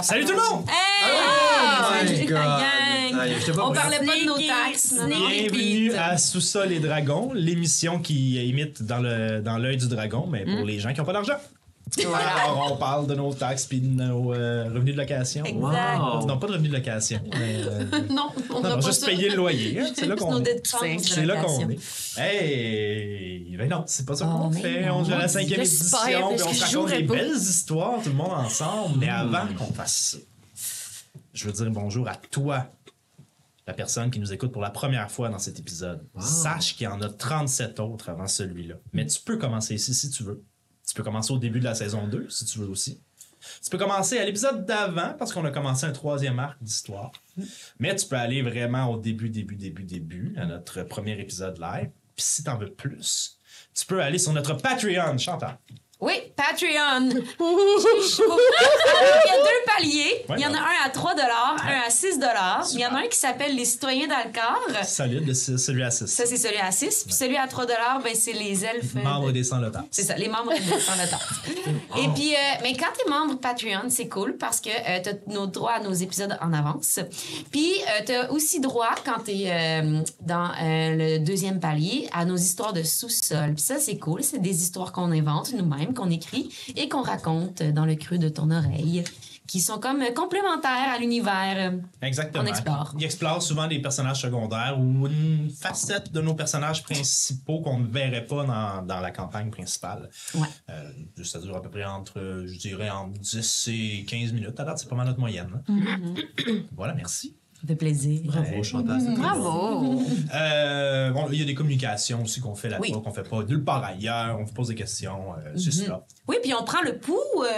Salut tout le monde! Hey! On parlait pas de nos taxes. Bienvenue à Sous-sol et Dragons, l'émission qui imite dans l'œil du dragon, mais pour les gens qui n'ont pas d'argent. Voilà. Alors, on parle de nos taxes puis de nos revenus de location. Exact. Wow. Non, pas de revenus de location. Non, on n'a non, pas juste ça. payer le loyer. Hein. C'est là qu'on est. C'est là qu'on est. est. Hey! Ben non, c'est pas ça qu'on fait. non. On joue à la 5e édition, puis on se raconte des pas. belles histoires, tout le monde ensemble. Mais avant qu'on fasse ça, je veux dire bonjour à toi, la personne qui nous écoute pour la première fois dans cet épisode. Sache qu'il y en a 37 autres avant celui-là. Mais tu peux commencer ici si tu veux. Tu peux commencer au début de la saison 2, si tu veux aussi. Tu peux commencer à l'épisode d'avant, parce qu'on a commencé un 3e arc d'histoire. Mais tu peux aller vraiment au début, à notre premier épisode live. Puis si t'en veux plus, tu peux aller sur notre Patreon, Chantal. Oui, Patreon. Il y a 2 paliers. Ouais, Il y en a un à 3 $, un à 6 $. Il y en a un qui s'appelle les citoyens d'Alcar. Solide, celui à 6. Ça, c'est celui à 6. Puis celui à 3 $, ben, c'est les elfes. Membres des sans-lotards. C'est ça, les membres des sans-lotards. Et puis, mais quand t'es membre Patreon, c'est cool parce que t'as nos droits à nos épisodes en avance. Puis, t'as aussi droit, quand t'es dans le 2e palier, à nos histoires de sous-sol. Puis ça, c'est cool. C'est des histoires qu'on invente nous-mêmes, qu'on écrit et qu'on raconte dans le creux de ton oreille, qui sont comme complémentaires à l'univers. Exactement. On explore. Il explore souvent des personnages secondaires ou une facette de nos personnages principaux qu'on ne verrait pas dans la campagne principale. Ouais. Ça dure à peu près entre 10 et 15 minutes. À date, c'est pas mal notre moyenne. Voilà, merci. Ça fait plaisir. Bravo, Chantal. Bravo! Bon, il y a des communications aussi qu'on fait là-bas, Oui. qu'on fait pas nulle part ailleurs. On vous pose des questions. C'est cela. Oui, puis on prend le pouls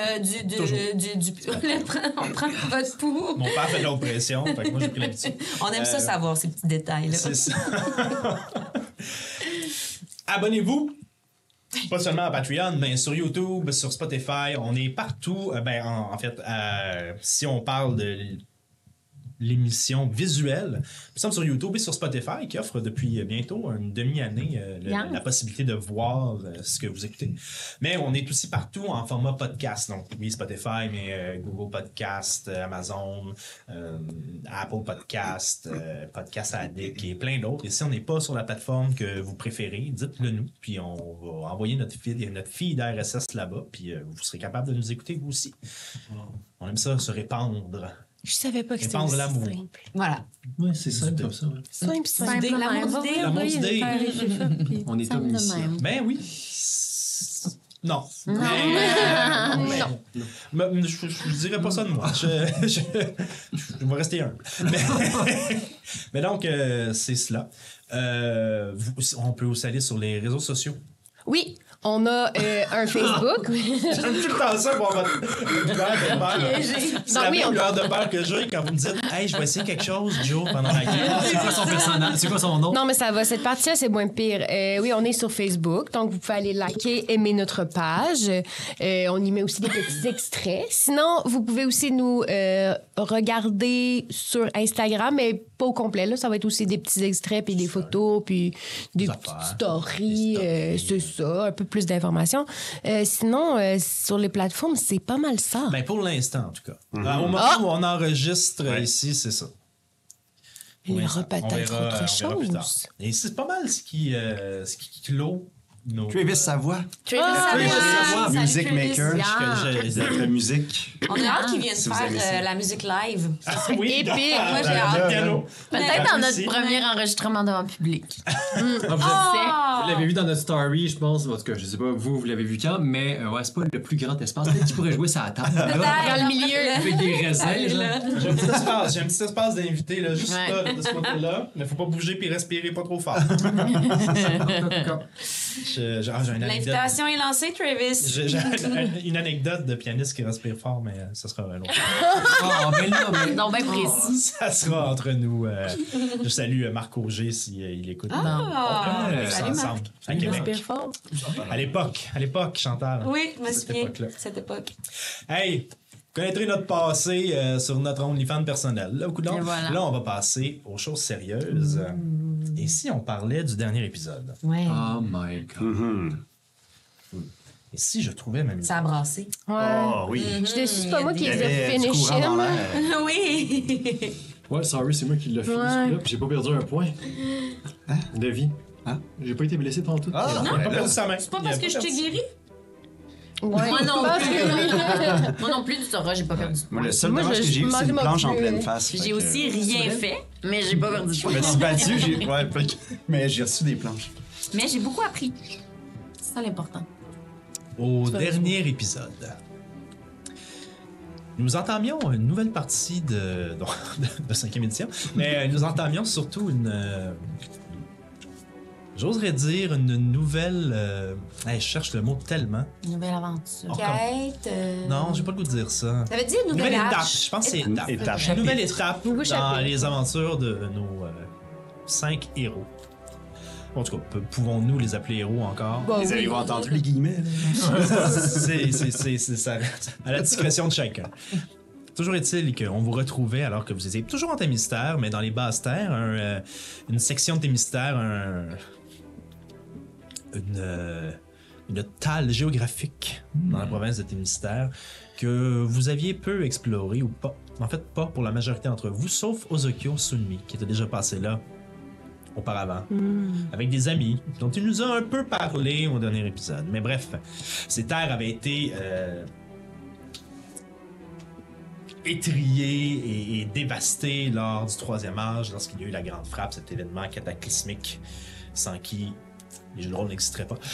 on prend votre pouls. Mon père fait de l'oppression, fait que moi j'ai pris l'habitude. On aime ça savoir, ces petits détails-là. C'est ça. Abonnez-vous. Pas seulement à Patreon, mais sur YouTube, sur Spotify, on est partout. En fait, si on parle de l'émission visuelle, nous sommes sur YouTube et sur Spotify qui offre depuis bientôt une demi-année la possibilité de voir ce que vous écoutez. Mais on est aussi partout en format podcast. Donc oui, Spotify, mais Google Podcast, Amazon, Apple Podcast, Podcast Addict et plein d'autres. Et si on n'est pas sur la plateforme que vous préférez, dites-le nous, puis on va envoyer notre feed RSS là-bas, puis vous serez capable de nous écouter vous aussi. On aime ça, se répandre. Je savais pas que c'était Répandre aussi l'amour. simple. Voilà. Oui, c'est simple comme ça. Simple, L'amour d'idée. L'amour d'idée. On est omniscient. Ben oui. Non. Non. Je dirais pas ça de moi. Je vais rester humble. Mais donc, c'est cela. On peut aussi aller sur les réseaux sociaux. Oui, on a un Facebook. J'aime tout le temps ça pour votre lueur de peur. C'est la même lueur de peur que j'ai quand vous me dites « Hey, je vais essayer quelque chose, Joe, pendant la guerre. » C'est quoi son personnage? C'est quoi son nom? Non, mais ça va. Cette partie-là, c'est moins pire. Oui, on est sur Facebook. Donc, vous pouvez aller liker, aimer notre page. On y met aussi des petits extraits. Sinon, vous pouvez aussi nous regarder sur Instagram, mais pas au complet. Là, ça va être aussi des petits extraits, puis des photos, puis des petites stories. C'est ça, un peu plus d'informations. Sinon, sur les plateformes, c'est pas mal ça. Ben, pour l'instant, en tout cas. Au moment où on enregistre ici, c'est ça. Il y aura peut-être autre chose. Et c'est pas mal ce qui clôt nos... Travis Savoie. Travis Savoie. Music Maker. La musique. On a hâte qu'ils viennent Si vous aimez ça. faire la musique live. Oui, épique. Moi, j'ai hâte. Peut-être dans notre Ici. premier enregistrement devant le public. Vous l'avez vu dans notre story, je pense. En tout cas, je sais pas, vous l'avez vu quand, mais ouais, c'est pas le plus grand espace. Peut-être qu'il pourrait jouer ça à la table. là, Dans le milieu. avec des raisins. Allez, genre. là. J'ai un petit espace d'invité, là, juste Ouais. là, de ce côté-là. Mais faut pas bouger puis respirer pas trop fort. J'ai une anecdote. L'invitation est lancée, Travis. J'ai une anecdote de pianiste qui respire fort, mais ça sera un autre. Ah, ben là, mais... Donc, bien précis. Ça sera entre nous. Je salue Marc Auger s'il écoute. Ah, On fait ça salut, ensemble Marc. à Québec. Respire fort. À l'époque, Chantal. Oui, je me Cette souviens. époque-là. Cette époque. Hey, vous connaîtrez notre passé sur notre OnlyFans personnel. Là, Et voilà. là, on va passer aux choses sérieuses. Et si on parlait du dernier épisode? Ouais. Oh my God. Et si je trouvais ma musique? Ça a brassé. Ouais. Oh oui. Je suis déçue, c'est pas moi qui Il y les ai avait du finish courant dans in. l'air. Oui. Ouais, sorry, c'est moi qui l'ai fait, Ouais. ce coup-là, puis j'ai pas perdu un point. De vie. Hein? J'ai pas été blessé tantôt. Il a pas perdu sa main. C'est pas parce que je t'ai guéri? Ouais. Moi non Parce plus. que- Moi non plus, tu sauras, j'ai pas perdu de Moi, points. le seul Moi, dommage je- que j'ai eu, moi, c'est je une m'en planche en plus, pleine face. Puis fait j'ai que- aussi rien fait, mais j'ai pas perdu de Je points. me suis battu, mais j'ai reçu des planches. Mais j'ai beaucoup appris. C'est ça l'important. Au dernier épisode, nous entamions une nouvelle partie de 5e édition, mais nous entamions surtout j'oserais dire une nouvelle... je cherche le mot tellement. Une nouvelle aventure. Oh, Quête. Non, j'ai pas le goût de dire ça. Ça veut dire une nouvelle Nouvelle étape, âge. je pense que c'est étape. Étape. Une nouvelle étape Nouveau dans chapitre. les aventures de nos 5 héros. En tout cas, pouvons-nous les appeler héros encore? Bon, Vous oui. avez entendu les guillemets, là? c'est ça, à la discrétion de chacun. Toujours est-il qu'on vous retrouvait alors que vous étiez toujours en Thémystère, mais dans les basses terres, une section de Thémystère, une tale géographique dans la province de Thémystère que vous aviez peu exploré ou pas. En fait, pas pour la majorité d'entre vous, sauf Ozokyo Sunmi, qui était déjà passé là auparavant, avec des amis dont il nous a un peu parlé au dernier épisode. Mais bref, ces terres avaient été étriées et dévastées lors du 3e âge, lorsqu'il y a eu la Grande Frappe, cet événement cataclysmique sans qui les jeux de rôle n'existeraient pas.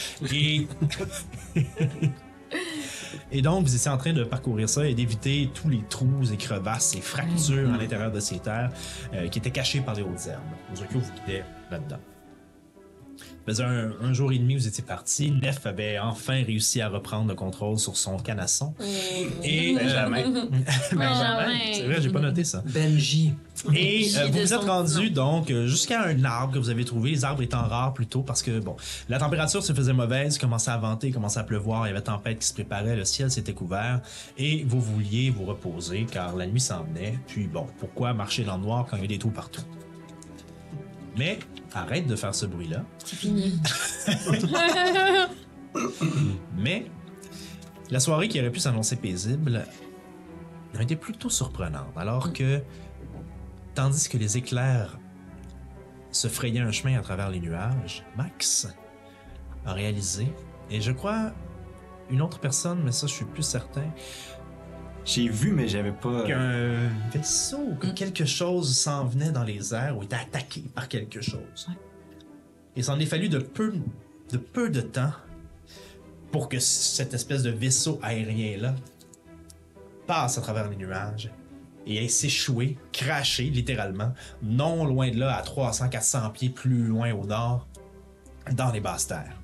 Et donc, vous étiez en train de parcourir ça et d'éviter tous les trous et crevasses et fractures à l'intérieur de ces terres qui étaient cachées par les hautes herbes. Ozokyo vous guidait là-dedans. Ça faisait un jour et demi que vous étiez parti. Nef avait enfin réussi à reprendre le contrôle sur son canasson. Et Benjamin. Benjamin, c'est vrai, j'ai pas noté ça. Benji. Et J'ai vous de vous êtes son rendu donc jusqu'à un arbre que vous avez trouvé, les arbres étant rares plutôt parce que bon, la température se faisait mauvaise, commençait à venter, commençait à pleuvoir, il y avait tempête qui se préparait, le ciel s'était couvert et vous vouliez vous reposer car la nuit s'en venait. Puis bon, pourquoi marcher dans le noir quand il y a des trous partout? Mais arrête de faire ce bruit-là. C'est fini. Mais la soirée qui aurait pu s'annoncer paisible a été plutôt surprenante, alors que, tandis que les éclairs se frayaient un chemin à travers les nuages, Max a réalisé, et je crois une autre personne, mais ça je suis plus certain, J'ai vu, mais j'avais pas. qu'un vaisseau, que quelque chose s'en venait dans les airs ou était attaqué par quelque chose. Et s'en est fallu de peu de temps pour que cette espèce de vaisseau aérien-là passe à travers les nuages et aille s'échouer, cracher littéralement, non loin de là, à 300-400 pieds plus loin au nord, dans les basses terres.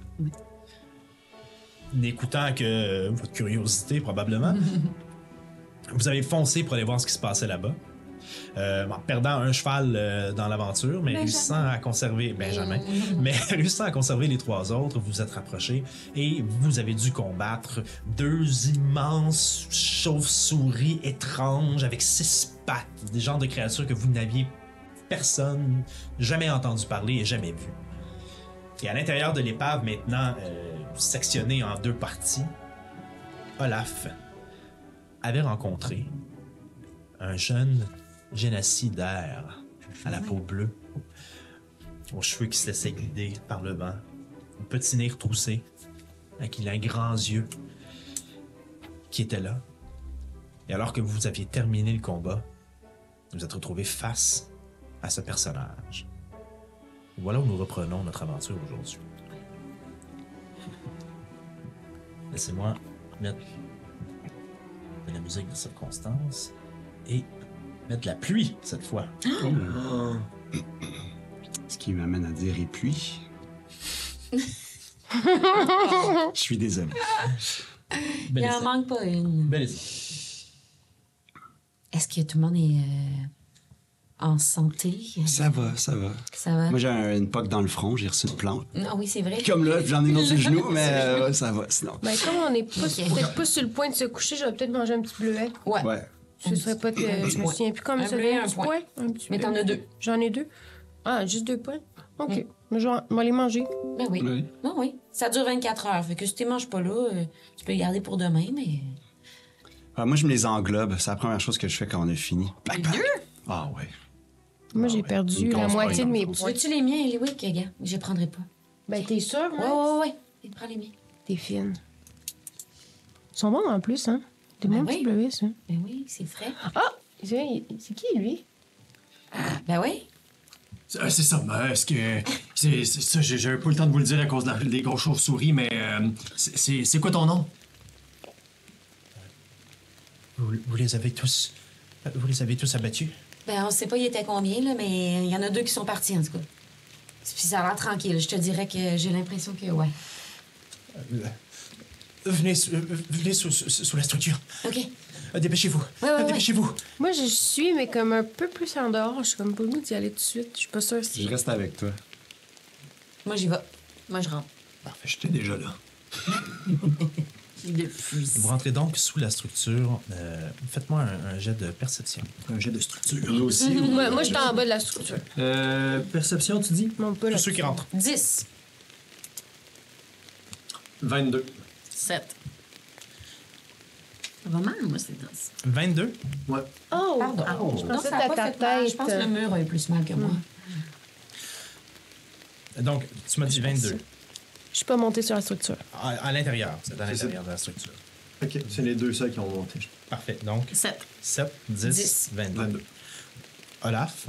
N'écoutant que votre curiosité, probablement, vous avez foncé pour aller voir ce qui se passait là-bas. En perdant un cheval dans l'aventure, mais réussissant à conserver Benjamin, mais réussissant à conserver les 3 autres, vous vous êtes rapprochés et vous avez dû combattre 2 immenses chauves-souris étranges avec 6 pattes, des genres de créatures que vous n'aviez personne jamais entendu parler et jamais vu. Et à l'intérieur de l'épave, maintenant sectionnée en 2 parties, Olaf avait rencontré un jeune génocidaire à la peau bleue, aux cheveux qui se laissaient guider par le vent, au petit nez retroussé, avec les grands yeux, qui était là. Et alors que vous aviez terminé le combat, vous êtes retrouvé face à ce personnage. Voilà où nous reprenons notre aventure aujourd'hui. Laissez-moi mettre de la musique de circonstance et mettre la pluie cette fois. Ce qui m'amène à dire et puis. Je suis désolé. Il en manque pas une. Bel essai. Est-ce que tout le monde est en santé? Ça va, ça va. Ça va? Moi, j'ai une poque dans le front, j'ai reçu une plante. Ah oui, c'est vrai. Comme là, puis j'en ai une autre sur le genou, mais ouais, ça va, sinon. Ben, comme on n'est peut-être pas sur le point de se coucher, j'aurais peut-être mangé un petit bleuet. Ouais. Ouais. Ce serait pas que je me souviens plus comme Un ça. bleuet, Un un petit point. point. Un petit Mais t'en as 2. J'en ai 2. Ah, juste 2 points? OK. Je vais les manger. Ben oui. Oui. Ben oui. Ça dure 24 heures. Fait que si tu les manges pas là, tu peux les garder pour demain, mais. Moi, je me les englobe. C'est la première chose que je fais quand on a fini. Plac, plac. Ah ouais. Moi, j'ai ouais. perdu Une la grosse moitié de poigne, mes dans le points. Veux-tu les miens, Eliwick, gars? Je les prendrai pas. Ben, t'es sûre, Ouais. Et prends les miens. T'es fine. Ils sont bons en plus, hein? Des bons petits bleuets, ça. Ben oui, c'est frais. Ah! C'est qui, lui? Ben oui. C'est ça, mais est-ce que. C'est ça, j'avais pas le temps de vous le dire à cause des grosses chauves-souris, mais c'est quoi ton nom? Vous les avez tous... Vous les avez tous abattus? Ben, on sait pas il était combien, là, mais il y en a 2 qui sont partis, en tout cas. Puis ça a l'air tranquille. Je te dirais que j'ai l'impression que, ouais. Venez sous la structure. OK. Dépêchez-vous. Ouais. Dépêchez-vous. Moi, je suis, mais comme un peu plus en dehors. Je suis comme pas le goût d'y aller tout de suite. Je suis pas sûre si... Je reste avec toi. Moi, j'y vais. Moi, je rentre. Parfait, j'étais déjà là. Vous rentrez donc sous la structure. Faites-moi un jet de perception. Un jet de structure. Nous aussi. Moi, je suis en bas de la structure. Perception, tu dis? Mon pas Tous là. ceux qui rentrent. 10. 22. 7. Ça va mal, moi, c'est dans 22. Ouais. Oh! Pardon. Je Non, pensais ça que a pas ta fait mal. tête... Je pense que le mur a eu plus mal que moi. Donc, tu m'as dit 22. Je suis pas montée sur la structure. À l'intérieur. C'est à l'intérieur de la structure. Ok, c'est les deux seuls qui ont monté. Parfait. Donc, 7. 7, 10, 10. 22. 22. Olaf,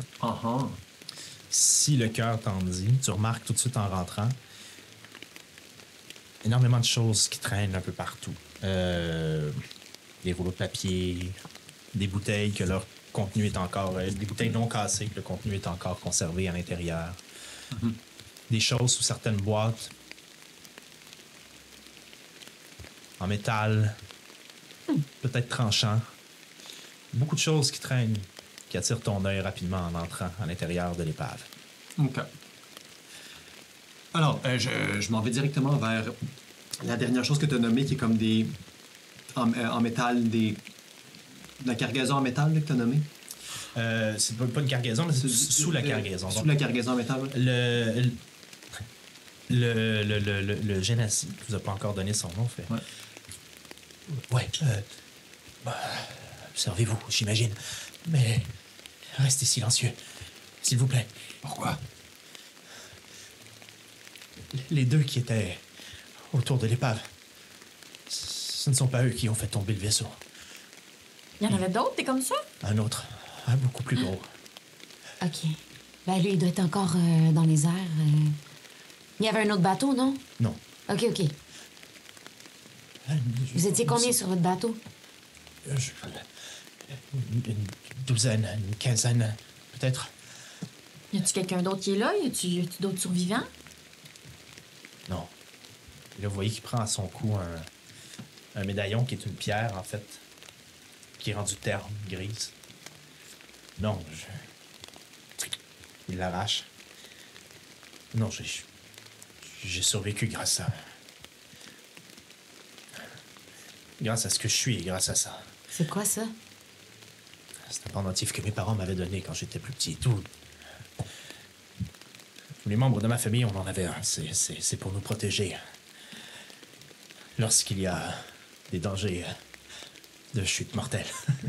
si le cœur t'en dit, tu remarques tout de suite en rentrant énormément de choses qui traînent un peu partout. Des rouleaux de papier, des bouteilles que leur contenu est encore... des bouteilles non cassées que le contenu est encore conservé à l'intérieur. Des choses sous certaines boîtes en métal, peut-être tranchant. Beaucoup de choses qui traînent, qui attirent ton œil rapidement en entrant à l'intérieur de l'épave. OK. Alors, je m'en vais directement vers la dernière chose que tu as nommée, qui est comme des... En métal, de la cargaison en métal là, que tu as nommée. C'est pas une cargaison, mais c'est sous la cargaison. Sous Donc, la cargaison en métal, ouais. le génacide, je vous ai pas encore donné son nom, fait. Ouais. Observez-vous, j'imagine. Mais restez silencieux, s'il vous plaît. Pourquoi? Les deux qui étaient autour de l'épave, ce ne sont pas eux qui ont fait tomber le vaisseau. Il y en avait d'autres, t'es comme ça? Un autre, beaucoup plus gros. OK. Ben, lui, il doit être encore dans les airs. Il y avait un autre bateau, non? Non. OK. Vous étiez combien sur votre bateau? Une douzaine, une quinzaine, peut-être. Y a-tu quelqu'un d'autre qui est là? Y a-tu d'autres survivants? Non. Et là, vous voyez qu'il prend à son cou un médaillon qui est une pierre, en fait, qui est rendue terne, grise. Non, il l'arrache. Non, j'ai survécu grâce à ce que je suis et grâce à ça. C'est quoi ça? C'est un pendentif que mes parents m'avaient donné quand j'étais plus petit. Tous les membres de ma famille, on en avait un. C'est pour nous protéger. Lorsqu'il y a des dangers de chute mortelle.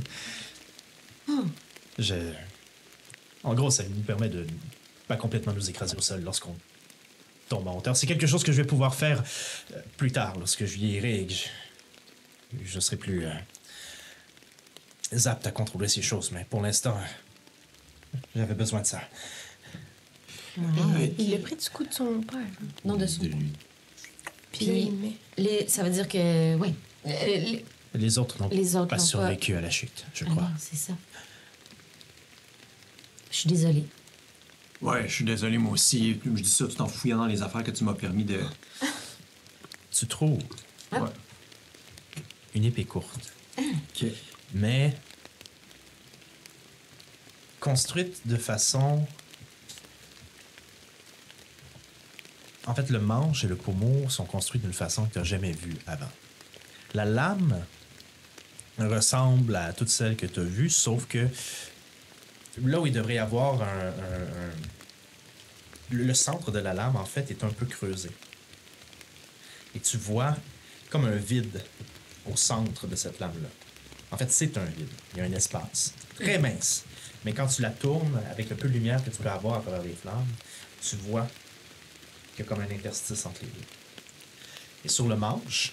En gros, ça nous permet de pas complètement nous écraser au sol lorsqu'on tombe en hauteur. C'est quelque chose que je vais pouvoir faire plus tard, lorsque je vieillirai et que je serai plus apte à contrôler ces choses. Mais pour l'instant, j'avais besoin de ça. Il l'a pris du coup de son père. Non, dessous. Puis, mais... Ça veut dire que... Oui. Les autres n'ont Les autres pas n'ont survécu à la chute, je Ah crois. non, c'est ça. Je suis désolée. Ouais, je suis désolé, moi aussi. Je dis ça tout en fouillant dans les affaires que tu m'as permis de... Tu trouves Ah. Ouais. une épée courte, OK. mais construite de façon... En fait, le manche et le pommeau sont construits d'une façon que tu n'as jamais vue avant. La lame ressemble à toutes celles que tu as vues, sauf que là où il devrait y avoir le centre de la lame, en fait, est un peu creusé. Et tu vois comme un vide au centre de cette lame-là. En fait, c'est un vide. Il y a un espace très mince. Mais quand tu la tournes, avec le peu de lumière que tu peux avoir à travers les flammes, tu vois qu'il y a comme un interstice entre les deux. Et sur le manche,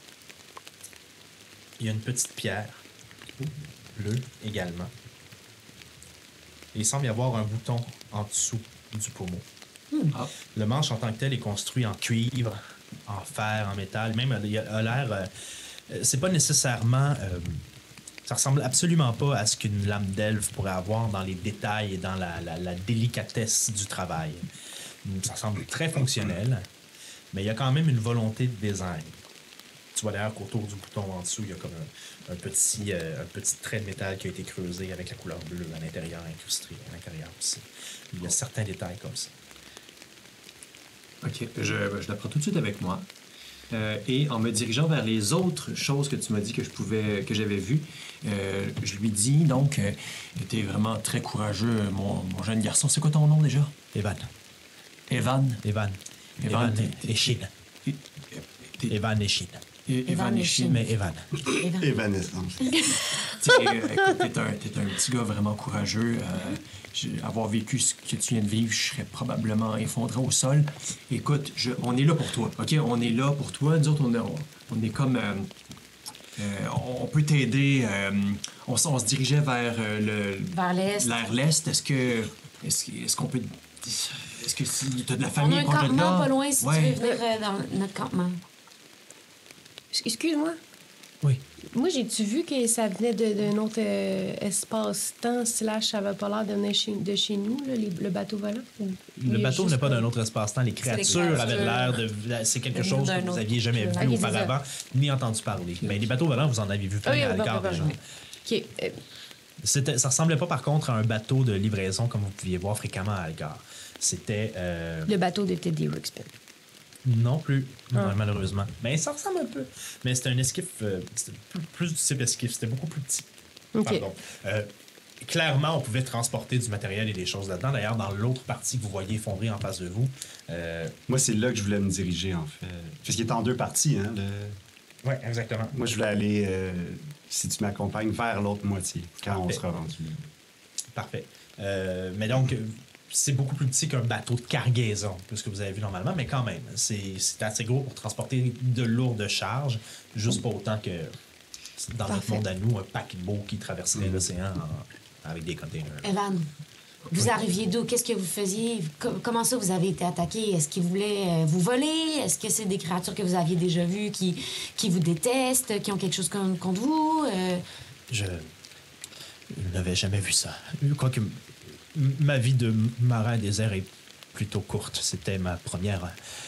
il y a une petite pierre, bleue également. Et il semble y avoir un bouton en dessous du pommeau. Le manche en tant que tel est construit en cuivre, en fer, en métal. Même il a l'air... c'est pas nécessairement... ça ressemble absolument pas à ce qu'une lame d'elfe pourrait avoir dans les détails et dans la délicatesse du travail. Ça semble très fonctionnel, mais il y a quand même une volonté de design. Tu vois d'ailleurs qu'autour du bouton en dessous, il y a comme un petit trait de métal qui a été creusé avec la couleur bleue à l'intérieur, incrusté à l'intérieur aussi. Il y a certains détails comme ça. OK, je la prends tout de suite avec moi. Et en me dirigeant vers les autres choses que tu m'as dit que j'avais vues, je lui dis donc, t'es vraiment très courageux, mon jeune garçon. C'est quoi ton nom déjà? Evan. Evan? Evan et Chine. Evan et Chine. Evan et Chine. Mais Evan. Évanescence. Écoute, t'es un petit gars vraiment courageux. Avoir vécu ce que tu viens de vivre, je serais probablement effondré au sol. Écoute, on est là pour toi, OK? On est là pour toi. Nous autres, on est comme... on peut t'aider. On se dirigeait vers Vers l'est. Vers l'est. Est-ce qu'on peut... Est-ce que si t'as de la On famille a un proche de là? campement pas loin si Ouais. tu veux venir dans notre campement. Excuse-moi. Oui. Moi, j'ai-tu vu que ça venait d'un autre espace-temps / ça avait pas l'air de chez nous, là, le bateau volant? Le bateau n'est pas d'un autre espace-temps. Les créatures créatures. avaient l'air de... C'est quelque De chose d'un que vous autre- aviez jamais vu Ok, c'est ça. auparavant, ni entendu parler. Mais les bateaux volants, vous en avez vu plein à l'écart déjà. OK. Ça ressemblait pas, par contre, à un bateau de livraison comme vous pouviez voir fréquemment à Algar. C'était... Le bateau de Teddy Ruxpin. Non plus, non, malheureusement. Mais ça ressemble un peu. Mais c'était un esquif... c'était plus du type esquif. C'était beaucoup plus petit. OK. Pardon. Clairement, on pouvait transporter du matériel et des choses là-dedans. D'ailleurs, dans l'autre partie que vous voyez effondrée en face de vous... Moi, c'est là que je voulais me diriger, en fait. Parce qu'il est en deux parties, hein. Oui, exactement. Moi, je voulais aller, si tu m'accompagnes, vers l'autre moitié, quand on sera rendu. Parfait. Mais donc, c'est beaucoup plus petit qu'un bateau de cargaison, que ce que vous avez vu normalement, mais quand même, c'est assez gros pour transporter de lourdes charges, juste pas autant que dans notre Parfait. monde à nous, un paquebot qui traverserait l'océan avec des containers. Evan, vous arriviez d'où? Qu'est-ce que vous faisiez? Comment ça vous avez été attaqué? Est-ce qu'ils voulaient vous voler? Est-ce que c'est des créatures que vous aviez déjà vues qui vous détestent, qui ont quelque chose contre vous? Je n'avais jamais vu ça. Quoique ma vie de marin désert est plutôt courte. C'était ma première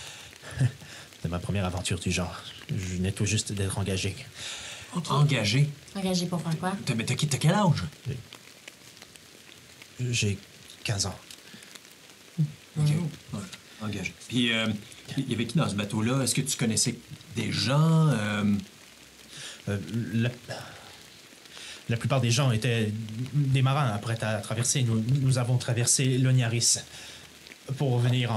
aventure du genre. Je venais tout juste d'être engagé. Engagé? Engagé pour faire quoi? T'as quel âge? J'ai 15 ans. OK. Ouais, engagé. Puis, il y avait qui dans ce bateau-là? Est-ce que tu connaissais des gens? La plupart des gens étaient des marins prêts à traverser. Nous avons traversé l'Oniaris pour venir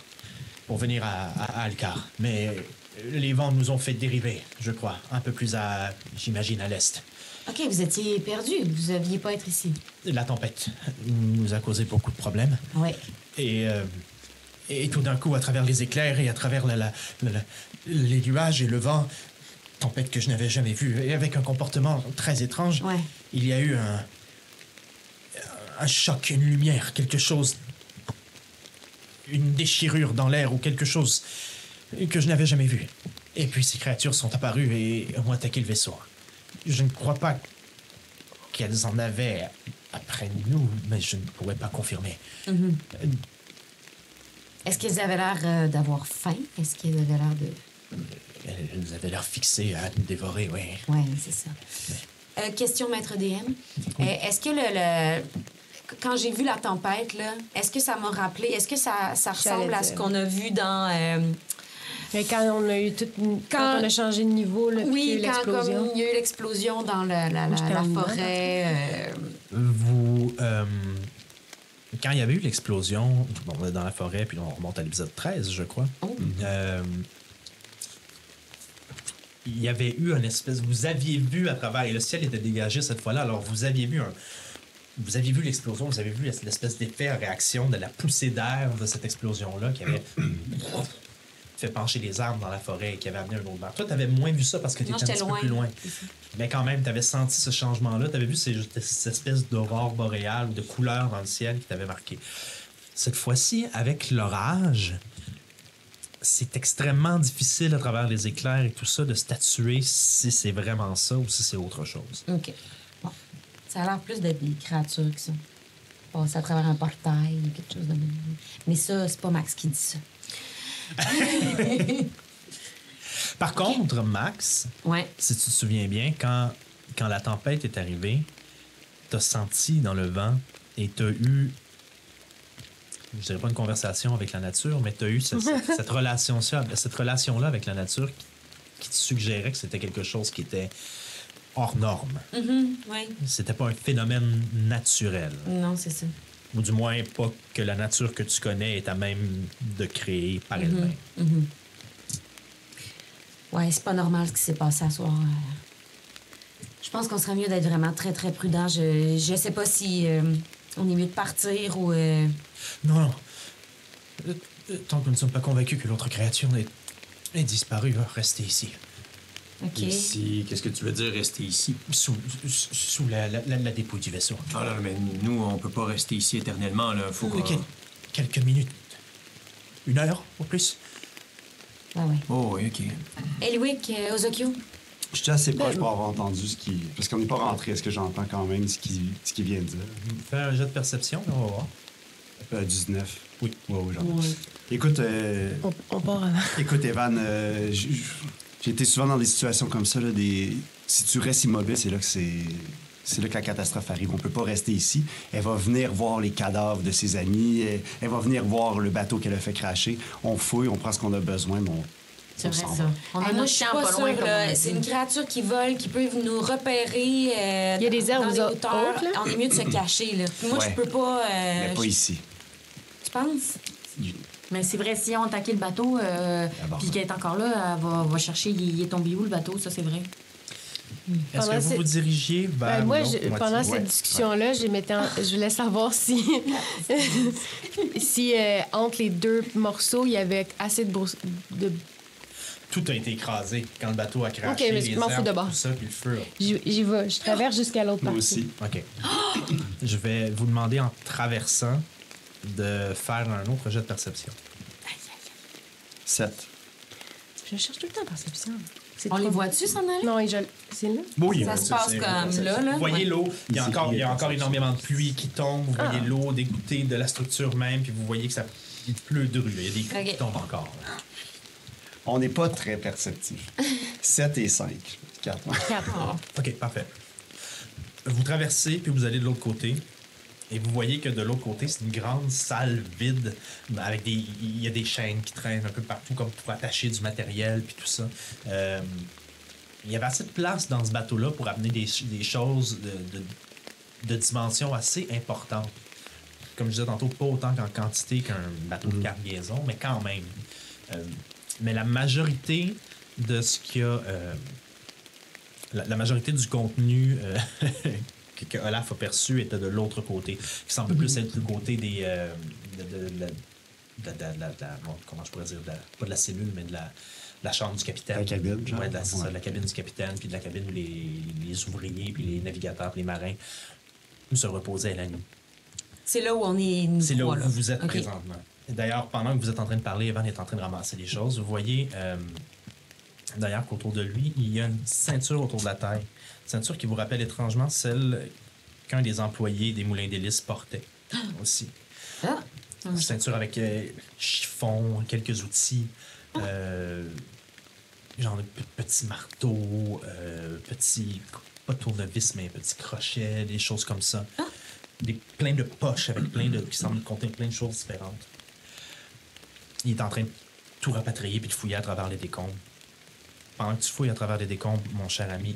à Alcar. Mais les vents nous ont fait dériver, je crois, un peu plus j'imagine, à l'est. OK, vous étiez perdu. Vous aviez pas être ici. La tempête nous a causé beaucoup de problèmes. Oui. Et tout d'un coup, à travers les éclairs et à travers les nuages et le vent, tempête que je n'avais jamais vue, et avec un comportement très étrange, Ouais. il y a eu un choc, une lumière, quelque chose, une déchirure dans l'air ou quelque chose que je n'avais jamais vu. Et puis ces créatures sont apparues et ont attaqué le vaisseau. Je ne crois pas qu'elles en avaient après nous, mais je ne pourrais pas confirmer. Est-ce qu'ils avaient l'air d'avoir faim? Est-ce qu'ils avaient l'air de... Elles avaient l'air fixées à nous dévorer, oui. Oui, c'est ça. Question, maître DM. Est-ce que quand j'ai vu la tempête, là, est-ce que ça m'a rappelé... Est-ce que ça ressemble à ce qu'on a vu dans... Mais quand on a eu quand on a changé de niveau, là, puis qu'il y a Oui, eu quand l'explosion. comme il y a eu l'explosion dans la j'étais en dedans, forêt. Vous... Quand il y avait eu l'explosion, bon, on est dans la forêt, puis on remonte à l'épisode 13, je crois. Il y avait eu une espèce... Vous aviez vu à travers... Et le ciel était dégagé cette fois-là, alors vous aviez vu l'explosion, vous avez vu l'espèce d'effet à réaction de la poussée d'air de cette explosion-là qui avait fait pencher les arbres dans la forêt et qui avait amené un autre vent. Toi, tu avais moins vu ça parce que tu étais un petit peu plus loin. Mais quand même, tu avais senti ce changement-là. Tu avais vu cette espèce d'aurore boréale ou de couleur dans le ciel qui t'avait marqué. Cette fois-ci, avec l'orage, c'est extrêmement difficile à travers les éclairs et tout ça de statuer si c'est vraiment ça ou si c'est autre chose. OK. Bon. Ça a l'air plus d'être des créatures que ça. Passer à travers un portail ou quelque chose de même. Mais ça, c'est pas Max qui dit ça. Par contre, Max, Ouais. si tu te souviens bien, quand la tempête est arrivée, t'as senti dans le vent et t'as eu, je dirais pas une conversation avec la nature, mais t'as eu cette relation-là avec la nature qui te suggérait que c'était quelque chose qui était hors norme. Oui. C'était pas un phénomène naturel. Non, c'est ça. Ou du moins, pas que la nature que tu connais est à même de créer par elle-même. Ouais, c'est pas normal ce qui s'est passé à soir. Je pense qu'on serait mieux d'être vraiment très, très prudent. Je sais pas si on est mieux de partir ou... Non. Tant que nous ne sommes pas convaincus que l'autre créature est disparue, restez ici. OK. Ici, qu'est-ce que tu veux dire, rester ici? Sous la dépouille du vaisseau. Ah là, mais nous, on peut pas rester ici éternellement, là. Faut qu'on... Quelques minutes. 1 heure, au plus. Ah ouais. Oh, oui, OK. Eliwick, Ozokyo. J'étais assez proche pour avoir entendu ce qui... Parce qu'on n'est pas rentré. Est-ce que j'entends quand même ce qu'il vient de dire? Fais un jet de perception, on va voir. 19. Oui. Oui, j'entends. Écoute, On part avant. écoute, Evan, j'ai été souvent dans des situations comme ça. Là, si tu restes immobile, c'est là que la catastrophe arrive. On peut pas rester ici. Elle va venir voir les cadavres de ses amis. Elle va venir voir le bateau qu'elle a fait cracher. On fouille, on prend ce qu'on a besoin, mais C'est vrai, s'en ça. va. On a Moi, notre je suis champ pas pas sûre, loin, comme on là. a C'est dit. une créature qui vole, qui peut nous repérer. Il y a des airs dans aux les hauteurs. hautes, là. On est mieux de se cacher, là. Moi, Ouais. je peux pas... Mais pas ici. Tu penses? Mais c'est vrai, si on attaquait le bateau, puis qu'elle est encore là, elle va chercher, il est tombé où le bateau, ça c'est vrai. Est-ce que Pendant vous vous dirigiez vers moi, l'autre pendant moitié? cette discussion-là, je voulais savoir si, entre les deux morceaux, il y avait assez de... Tout a été écrasé quand le bateau a craché. Ok, mais les je m'en fous herbes, de bord. tout ça, puis le feu. J'y vais. Je traverse jusqu'à l'autre Moi partie. aussi. OK. Je vais vous demander en traversant de faire un autre jet de perception. 7. Je cherche tout le temps perception. On les voit-tu s'en aller? Non, c'est là. Oui, Ça se passe comme là, là. Vous voyez Ouais. l'eau, il y a C'est encore écrit, énormément de pluie qui tombe. Vous voyez l'eau dégoûtée de la structure même, puis vous voyez que ça il pleut de rue. Il y a des coups qui Ok. tombent encore. On n'est pas très perceptifs. 7 et 5. 4. OK, parfait. Vous traversez, puis vous allez de l'autre côté. Et vous voyez que de l'autre côté, c'est une grande salle vide. Avec il y a des chaînes qui traînent un peu partout, comme pour attacher du matériel, puis tout ça. Il y avait assez de place dans ce bateau-là pour amener des choses de dimension assez importante. Comme je disais tantôt, pas autant qu'en quantité qu'un bateau de cargaison, mais quand même. Mais la majorité de ce qu'il y a... la majorité du contenu que Olaf a perçu était de l'autre côté, qui semble plus être du côté des... comment je pourrais dire? Pas de la cellule, mais de la chambre du capitaine. La cabine, genre? Ouais, c'est ça, Ouais. de la cabine du capitaine, puis de la cabine où les ouvriers, puis les navigateurs, puis les marins se reposaient la nuit. C'est là où on est, nous C'est là où trois, vous êtes OK. présentement. Et d'ailleurs, pendant que vous êtes en train de parler, Evan est en train de ramasser des choses. Vous voyez, d'ailleurs, qu'autour de lui, il y a une ceinture autour de la taille. Ceinture qui vous rappelle étrangement celle qu'un des employés des Moulins d'Hélice portait aussi. Ah! Une ceinture avec chiffon, quelques outils, genre de petits marteaux, petits, pas tournevis, mais petits crochets, des choses comme ça. Plein de poches avec qui semblent contenir plein de choses différentes. Il est en train de tout rapatrier puis de fouiller à travers les décombres. Pendant que tu fouilles à travers les décombres, mon cher ami,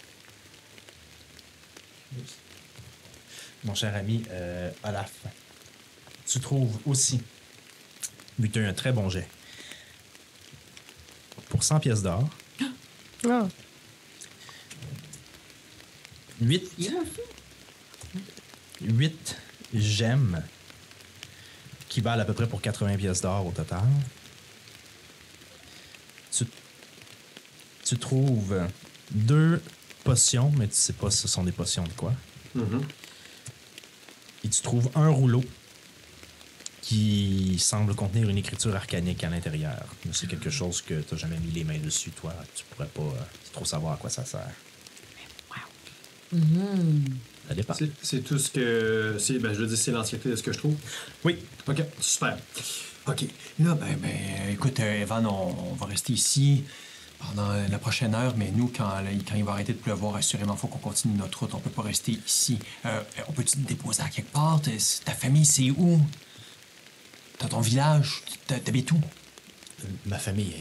Olaf, tu trouves aussi, vu que tu as eu un très bon jet, pour 100 pièces d'or, Ah. 8 gemmes qui valent à peu près pour 80 pièces d'or au total. Tu trouves 2 potions, mais tu sais pas si ce sont des potions de quoi. Et tu trouves un rouleau qui semble contenir une écriture arcanique à l'intérieur. Mais c'est quelque chose que tu n'as jamais mis les mains dessus, toi. Tu pourrais pas trop savoir à quoi ça sert. Ça dépend. C'est tout ce que... je veux dire, c'est l'entièreté de ce que je trouve. Oui. OK, super. OK. Là, écoute, Evan, on va rester ici pendant la prochaine heure, mais nous, quand il va arrêter de pleuvoir, assurément, il faut qu'on continue notre route. On peut pas rester ici. On peut-tu te déposer à quelque part? Ta famille, c'est où? T'as ton village? T'habites où? Ma famille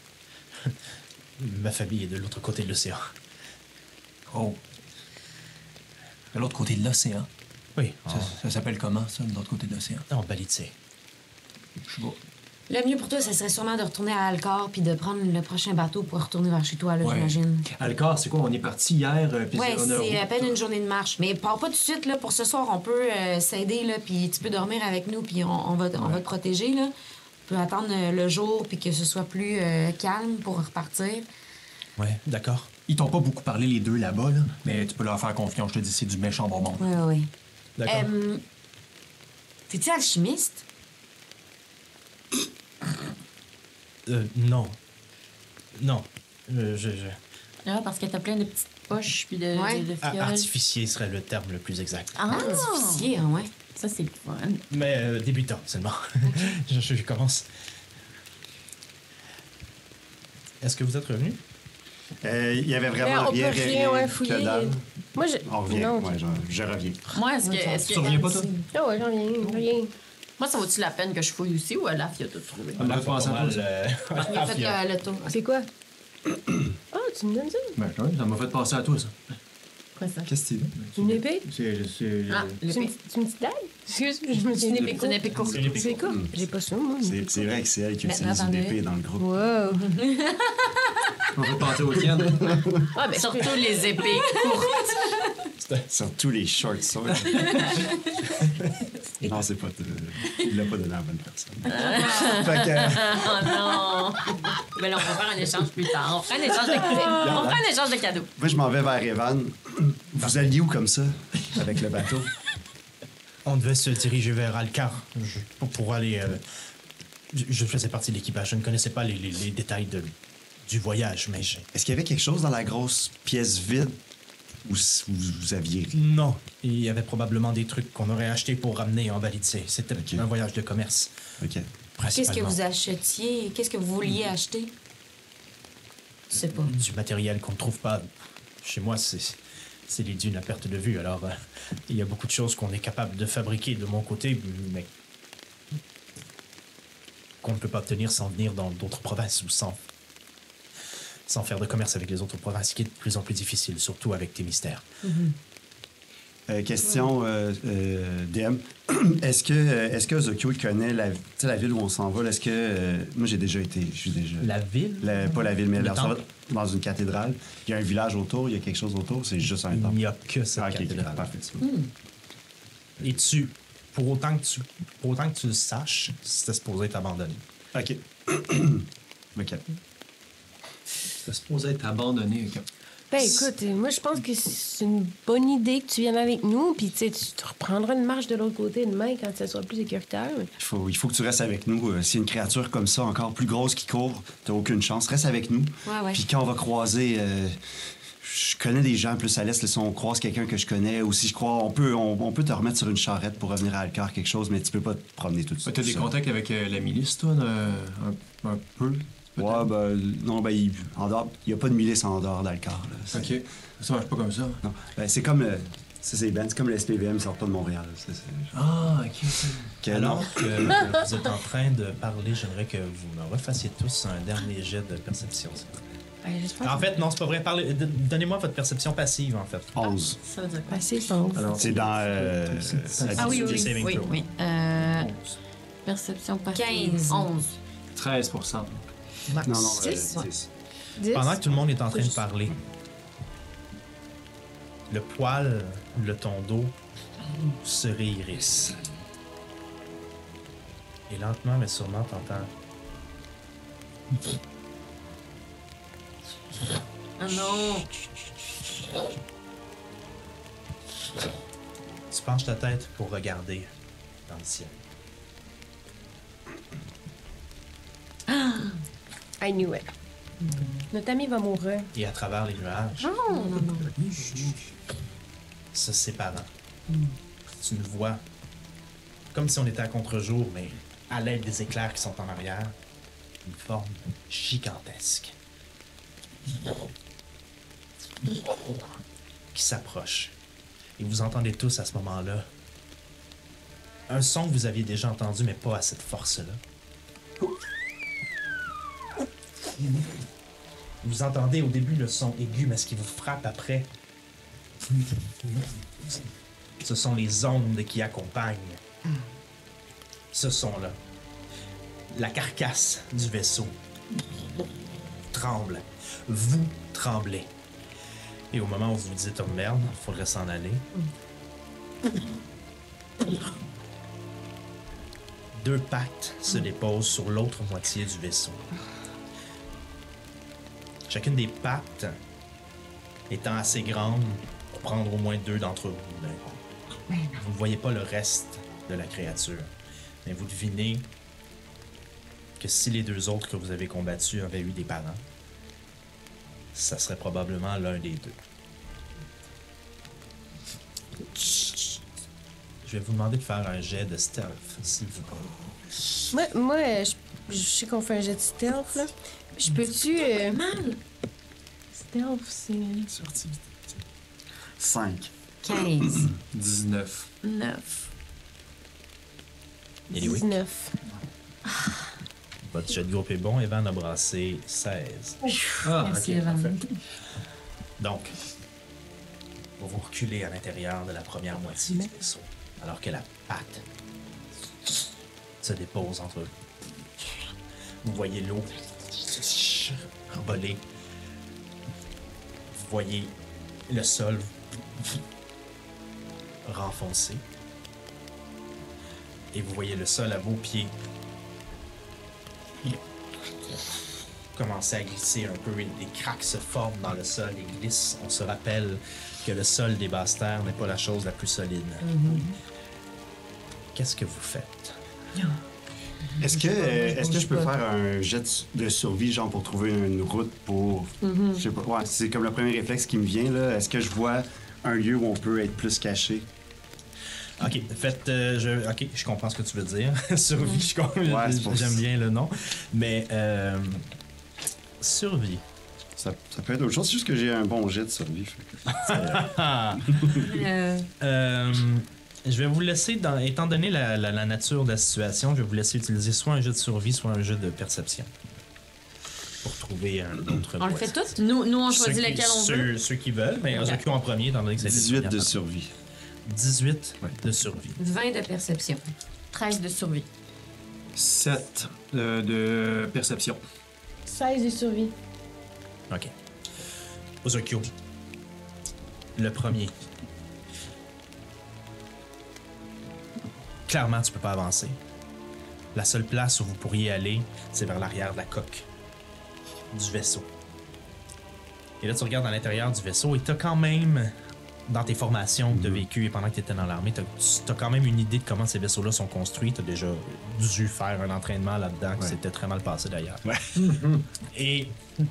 est de l'autre côté de l'océan. Oh. De l'autre côté de l'océan? Oui. Ça s'appelle comment, ça, de l'autre côté de l'océan? En Balitse. Je sais pas. Le mieux pour toi, ça serait sûrement de retourner à Alcor puis de prendre le prochain bateau pour retourner vers chez toi, là, j'imagine. Alcor, c'est quoi? On est parti hier, puis Oui, on a... c'est à peine une journée de marche. Mais pars pas tout de suite, là. Pour ce soir, on peut s'aider, là, puis tu peux dormir avec nous, puis on va te protéger, là. On peut attendre le jour, puis que ce soit plus calme pour repartir. Ouais, d'accord. Ils t'ont pas beaucoup parlé, les deux, là-bas, là, mais tu peux leur faire confiance. Je te dis, c'est du méchant bonbon. Oui. D'accord. T'es-tu alchimiste? Non. Non. Ah, parce que t'as plein de petites poches puis de fioles. Artificier serait le terme le plus exact. Ah, Artificier, hein, ouais. ça, c'est le fun. Mais débutant seulement. Je commence. Est-ce que vous êtes revenu? Il y avait vraiment Mais on rien, peut rien, fouiller. que dalle. Moi, On revient, non. ouais, je reviens. Moi, est-ce que Tu reviens pas, toi? Ah ouais, j'en viens. Moi, ça vaut-tu la peine que je fouille aussi ou Alaf, il a tout trouvé? On a pensé à toi, ça. On a fait le tour. C'est quoi? Ah, tu me donnes ça? Ben, oui, ça m'a fait penser à toi, ça. Quoi ça? Qu'est-ce que c'est? Une épée? C'est... Ah, C'est l'épée. une petite dague? Excuse, je me suis Une épée, c'est une épée courte. C'est une épée C'est courte. quoi? J'ai pas ça, moi. C'est vrai que c'est elle qui Maintenant, utilise attendez. l'épée dans le groupe. Wow. On va penser au tien. Ah, ben, Surtout les épées courtes. Surtout les short swords. Non, c'est pas... Il l'a pas donné à la bonne personne. Fait que... Oh non! Ben là, on va faire un échange plus tard. On fera un échange de cadeaux. Moi, je m'en vais vers Evan. Vous alliez où comme ça, avec le bateau? On devait se diriger vers Alcar pour aller... je faisais partie de l'équipage. Je ne connaissais pas les détails du voyage, mais j'ai... Est-ce qu'il y avait quelque chose dans la grosse pièce vide où vous aviez... Non. Il y avait probablement des trucs qu'on aurait achetés pour ramener en Balitse. C'était Ok. un voyage de commerce, OK. Qu'est-ce principalement. que vous achetiez? Qu'est-ce que vous vouliez acheter? Je sais pas. Du matériel qu'on ne trouve pas chez moi, c'est les dunes à perte de vue. Alors, il y a beaucoup de choses qu'on est capable de fabriquer de mon côté, mais qu'on ne peut pas obtenir sans venir dans d'autres provinces ou sans faire de commerce avec les autres provinces, ce qui est de plus en plus difficile, surtout avec tes mystères. Question, DM. Est-ce que Zokyo il connaît la ville où on s'en va? Est-ce que... moi, j'ai déjà été. La ville? Pas la ville, mais Le on s'en va temple? dans une cathédrale. Il y a un village autour, il y a quelque chose autour, c'est juste un Il temple. n'y a que cette Ah, ok, cathédrale. parfait. Et pour autant que tu le saches, c'était supposé être abandonné. OK. OK. C'est supposé être abandonné. OK. Ben écoute, moi je pense que c'est une bonne idée que tu viennes avec nous, puis tu sais, tu te reprendras une marche de l'autre côté demain quand ça sera plus sécuritaire. Il faut que tu restes avec nous. S'il y a une créature comme ça, encore plus grosse qui court, t'as aucune chance. Reste avec nous. Ouais. Puis quand on va croiser... je connais des gens plus à l'est. Là, si on croise quelqu'un que je connais, ou si je crois, on peut te remettre sur une charrette pour revenir à Alcar, quelque chose, mais tu peux pas te promener tout de suite. T'as des contacts avec la milice, toi, un peu? Ouais, ben, non, ben, il n'y a pas de milice en dehors d'Alcar. là. OK. Ça marche pas comme ça. Non. Ben, c'est comme... c'est comme le SPVM, ils sortent pas de Montréal. Ah, OK. Alors que vous êtes en train de parler, j'aimerais que vous me refassiez tous un dernier jet de perception. s'il vous plaît. Ben, j'espère. En fait, non, c'est pas vrai. Donnez-moi votre perception passive, en fait. 11. Ça veut dire quoi? Ben, c'est son. C'est dans... Ah oui, Attitude saving throw. oui. Perception par 15. 11. 13%. Max. Non, non, 10, 10. 10. Pendant que tout le monde est en train de parler, le poil de ton dos se réirisse. Et lentement, mais sûrement, t'entends. Ah non! Tu penches ta tête pour regarder dans le ciel. I knew it. Notre ami va mourir. Et à travers les nuages, Non! se séparant, tu ne vois, comme si on était à contre-jour, mais à l'aide des éclairs qui sont en arrière, une forme gigantesque qui s'approche. Et vous entendez tous à ce moment-là un son que vous aviez déjà entendu, mais pas à cette force-là. Vous entendez au début le son aigu, mais ce qui vous frappe après, ce sont les ondes qui accompagnent ce son-là. La carcasse du vaisseau tremble. Vous tremblez. Et au moment où vous vous dites « Oh merde, il faudrait s'en aller », deux pattes se déposent sur l'autre moitié du vaisseau. Chacune des pattes étant assez grande pour prendre au moins deux d'entre vous. Vous ne voyez pas le reste de la créature, mais vous devinez que si les deux autres que vous avez combattus avaient eu des parents, ça serait probablement l'un des deux. Je vais vous demander de faire un jet de stealth, s'il vous plaît. Moi je sais qu'on fait un jet de stealth, là. Je peux-tu... Mal! Stealth, c'est... Sorti. 5. 15. 19. 9. Anyway, 19. votre jet de groupe est bon. Evan a brassé 16. Ah, Merci, ok, Evan. parfait. Donc, vous reculez à l'intérieur de la première moitié du vaisseau, alors que la patte se dépose entre eux. Vous voyez l'eau voler. Vous voyez le sol renfoncer. Et vous voyez le sol à vos pieds commencer à glisser un peu. Des craques se forment dans le sol et glissent. On se rappelle que le sol des basses terres n'est pas la chose la plus solide. Qu'est-ce que vous faites? Est-ce que je peux faire un jet de survie, genre pour trouver une route pour. Je sais pas. Ouais, c'est comme le premier réflexe qui me vient, là. Est-ce que je vois un lieu où on peut être plus caché? Ok, faites. Ok, je comprends ce que tu veux dire. Survie, c'est pour j'aime ça. bien le nom. Mais. Survie. Ça peut être autre chose, c'est juste que j'ai un bon jet de survie. Je vais vous laisser, étant donné la nature de la situation, je vais vous laisser utiliser soit un jeu de survie, soit un jeu de perception. Pour trouver un autre. On le fait tous? Nous on choisit lequel on veut. Ceux qui veulent, mais Ok. ceux qui ont en premier, étant donné que ça a été 18 de première. survie. 18 de survie. 20 de perception. 13 de survie. 7 de perception. 16 de survie. Ok. Ozokyo. Le premier. Clairement, tu peux pas avancer. La seule place où vous pourriez aller, c'est vers l'arrière de la coque du vaisseau. Et là, tu regardes à l'intérieur du vaisseau et t'as quand même, dans tes formations que tu as vécues et pendant que tu étais dans l'armée, t'as quand même une idée de comment ces vaisseaux-là sont construits. Tu as déjà dû faire un entraînement là-dedans, qui s'était très mal passé d'ailleurs. Ouais. Et tu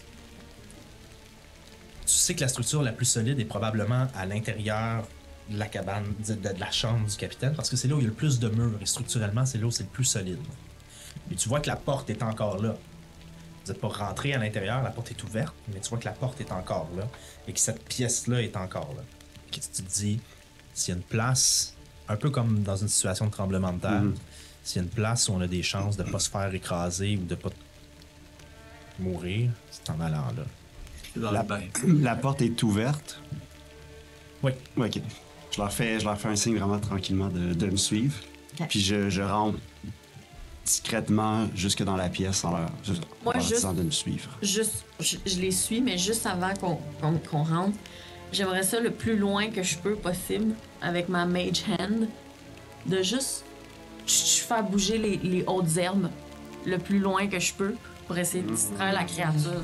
sais que la structure la plus solide est probablement à l'intérieur de la cabane, de la chambre du capitaine, parce que c'est là où il y a le plus de murs et structurellement, c'est là où c'est le plus solide. Et tu vois que la porte est encore là. Vous n'êtes pas rentré à l'intérieur, la porte est ouverte, mais tu vois que la porte est encore là et que cette pièce-là est encore là. Qu'est-ce que tu te dis? S'il y a une place, un peu comme dans une situation de tremblement de terre, s'il y a une place où on a des chances de ne pas se faire écraser ou de ne pas mourir, c'est en allant là. C'est dans La, le bain. la porte est ouverte. Oui. Ouais, ok. Je leur fais un signe vraiment tranquillement de me suivre. Puis je rentre discrètement jusque dans la pièce en leur disant de me suivre. Je les suis, mais juste avant qu'on rentre, j'aimerais ça le plus loin que je peux possible avec ma mage hand, de juste faire bouger les hautes herbes le plus loin que je peux pour essayer de distraire la créature.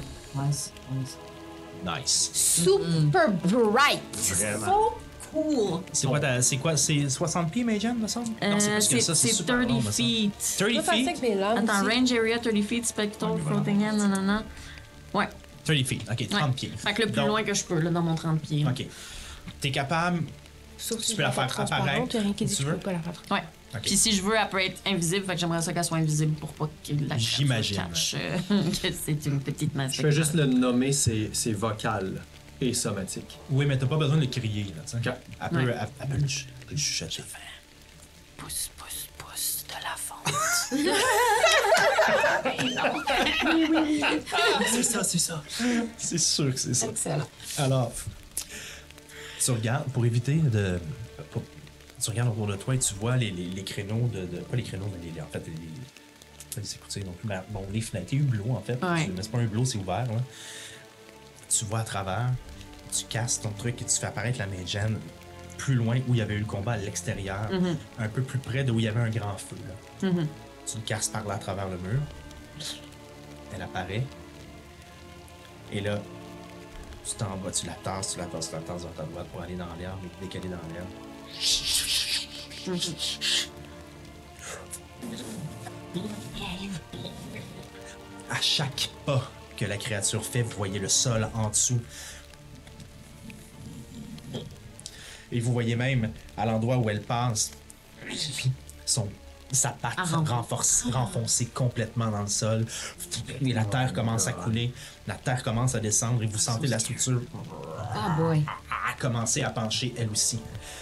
Nice. Super bright. So cool! C'est quoi? C'est 60 pieds, Majan, me semble? Non, c'est plus que ça, c'est super 30 long, me semble. feet. 30 Je vais faire ça feet? avec mes lames Attends, aussi. range area 30 feet, spectral, floating hand, nanana. Ouais. 30 feet, ok, 30 Ouais. pieds. Fait que le plus Donc, loin que je peux, là, dans mon 30 pieds. Ok. T'es capable. Sauf si Tu je peux la la faire transparente, apparaître il y a rien qui dit si que tu je veux. peux pas la faire. Ouais. Ok. Puis si je veux, elle peut être invisible, fait que j'aimerais ça qu'elle soit invisible pour pas que la créature J'imagine. catch que c'est une petite masse. Je vais juste le nommer, c'est vocal et somatique. Oui, mais t'as pas besoin de le crier, là, tu sais. Ok. Elle peut, Ouais. elle peut le chuchoter. Pousse, pousse, pousse de la fente. C'est ça, c'est ça. C'est sûr que c'est ça. Excellent. Alors, tu regardes, pour éviter de. Tu regardes autour de toi et tu vois les créneaux pas les créneaux, mais en fait, les écoutiers non plus. Mais bon, les fenêtres, les hublots, en fait. Ouais. Mais c'est pas un hublot, c'est ouvert, là. Tu vois à travers, tu casses ton truc et tu fais apparaître la Magen plus loin où il y avait eu le combat à l'extérieur, un peu plus près de où il y avait un grand feu, là. Tu le casses par là à travers le mur. Elle apparaît. Et là, tu t'en vas, tu la tasses vers ta droite pour aller dans l'herbe. Et dès qu'elle est dans l'herbe, à chaque pas que la créature fait, vous voyez le sol en dessous. Et vous voyez même, à l'endroit où elle passe, sa patte renfoncée complètement dans le sol. Et la terre commence à couler, la terre commence à descendre et vous sentez la structure Ah boy. commencer à pencher elle aussi.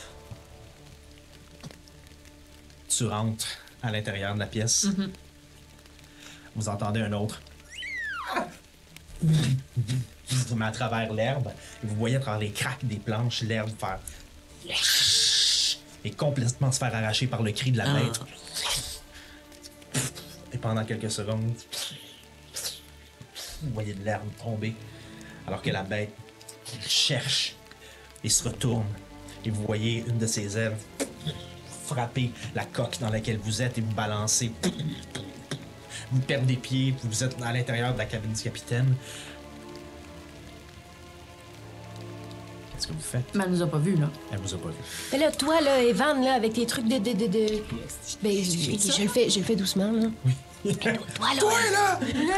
Tu rentres à l'intérieur de la pièce. Vous entendez un autre. Mais à travers l'herbe, et vous voyez à travers les craques des planches, l'herbe faire. Et complètement se faire arracher par le cri de la bête. Et pendant quelques secondes, vous voyez de l'herbe tomber, alors que la bête cherche et se retourne. Et vous voyez une de ses ailes frapper la coque dans laquelle vous êtes et vous balancer. Vous perdez pied, vous êtes à l'intérieur de la cabine du capitaine. Qu'est-ce que vous faites? Mais elle nous a pas vus, là. Elle vous a pas vu. Mais là, toi, là, Evan, là, avec tes trucs de... Ben, je le fais doucement, là. Oui. Toi, là!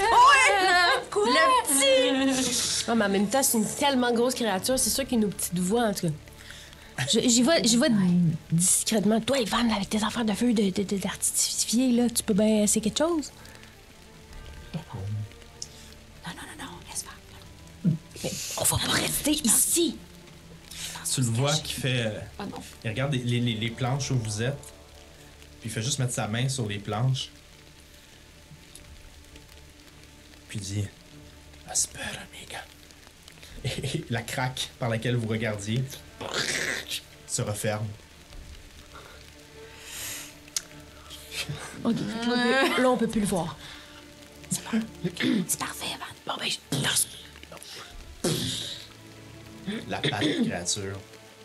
Le petit! Non, mais en même temps, c'est une tellement grosse créature, c'est sûr qu'il y a nos petites voix, en tout cas. J'y vais discrètement. Toi, Evan, là, avec tes affaires de feu d'artificier, là, tu peux bien essayer quelque chose? Non, laisse faire. Mais on va pas rester ici! Tu le vois qui fait. Ah non. Il regarde les planches où vous êtes, puis il fait juste mettre sa main sur les planches. Puis il dit Aspera, amiga. Et la craque par laquelle vous regardiez se referme. OK. Là, on peut plus le voir. C'est parfait, Evan. Bon, ben, La patte de créature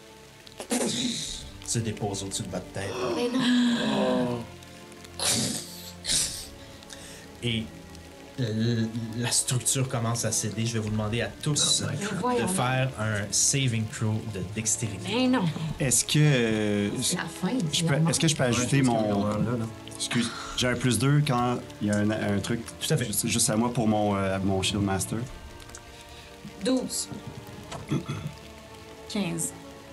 se dépose au-dessus de votre tête. Mais non. Et la structure commence à céder. Je vais vous demander à tous voyons de donc. faire un saving throw de dextérité. Mais non. Est-ce que C'est la fin. est-ce que je peux ajouter mon... Là. Excuse, j'ai un +2 quand il y a un truc Tout à fait. juste à moi pour mon Shield Master. 12. 15.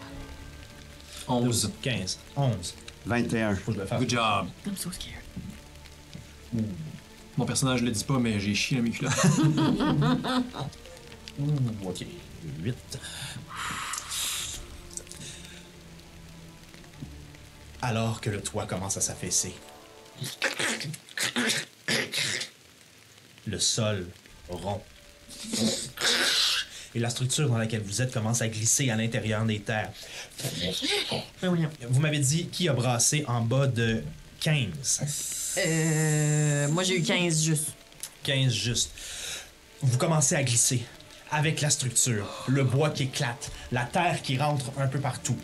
11. 15, 11. 21. Faut que je le fasse. Good job. I'm so scared. Mon personnage le dit pas, mais j'ai chié dans mes culottes. Ok, 8. Alors que le toit commence à s'affaisser, le sol rompt. Et la structure dans laquelle vous êtes commence à glisser à l'intérieur des terres. Vous m'avez dit qui a brassé en bas de 15. Moi, j'ai eu 15 juste. 15 juste. Vous commencez à glisser avec la structure, le bois qui éclate, la terre qui rentre un peu partout.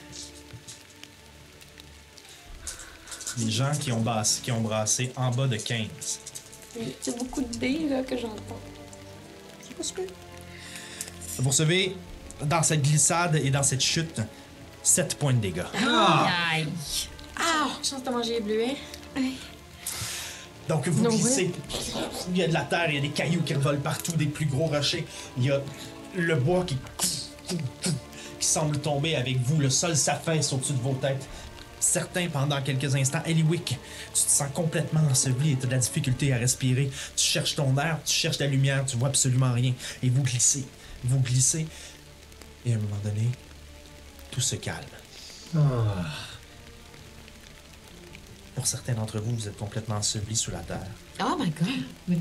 Les gens qui ont brassé en bas de 15. C'est beaucoup de dés là, que j'entends. Vous recevez, dans cette glissade et dans cette chute, 7 points de dégâts. Aïe. Ah! Chance de manger les bleuets. Donc, vous No glissez. Il y a de la terre, il y a des cailloux qui revolent partout, des plus gros rochers. Il y a le bois qui semble tomber avec vous. Le sol s'affaisse au-dessus de vos têtes. Certains, pendant quelques instants, Eliwick, tu te sens complètement enseveli et tu as de la difficulté à respirer. Tu cherches ton air, tu cherches la lumière, tu vois absolument rien. Et vous glissez. Et à un moment donné, tout se calme. Pour certains d'entre vous, vous êtes complètement ensevelis sous la terre. Oh my god.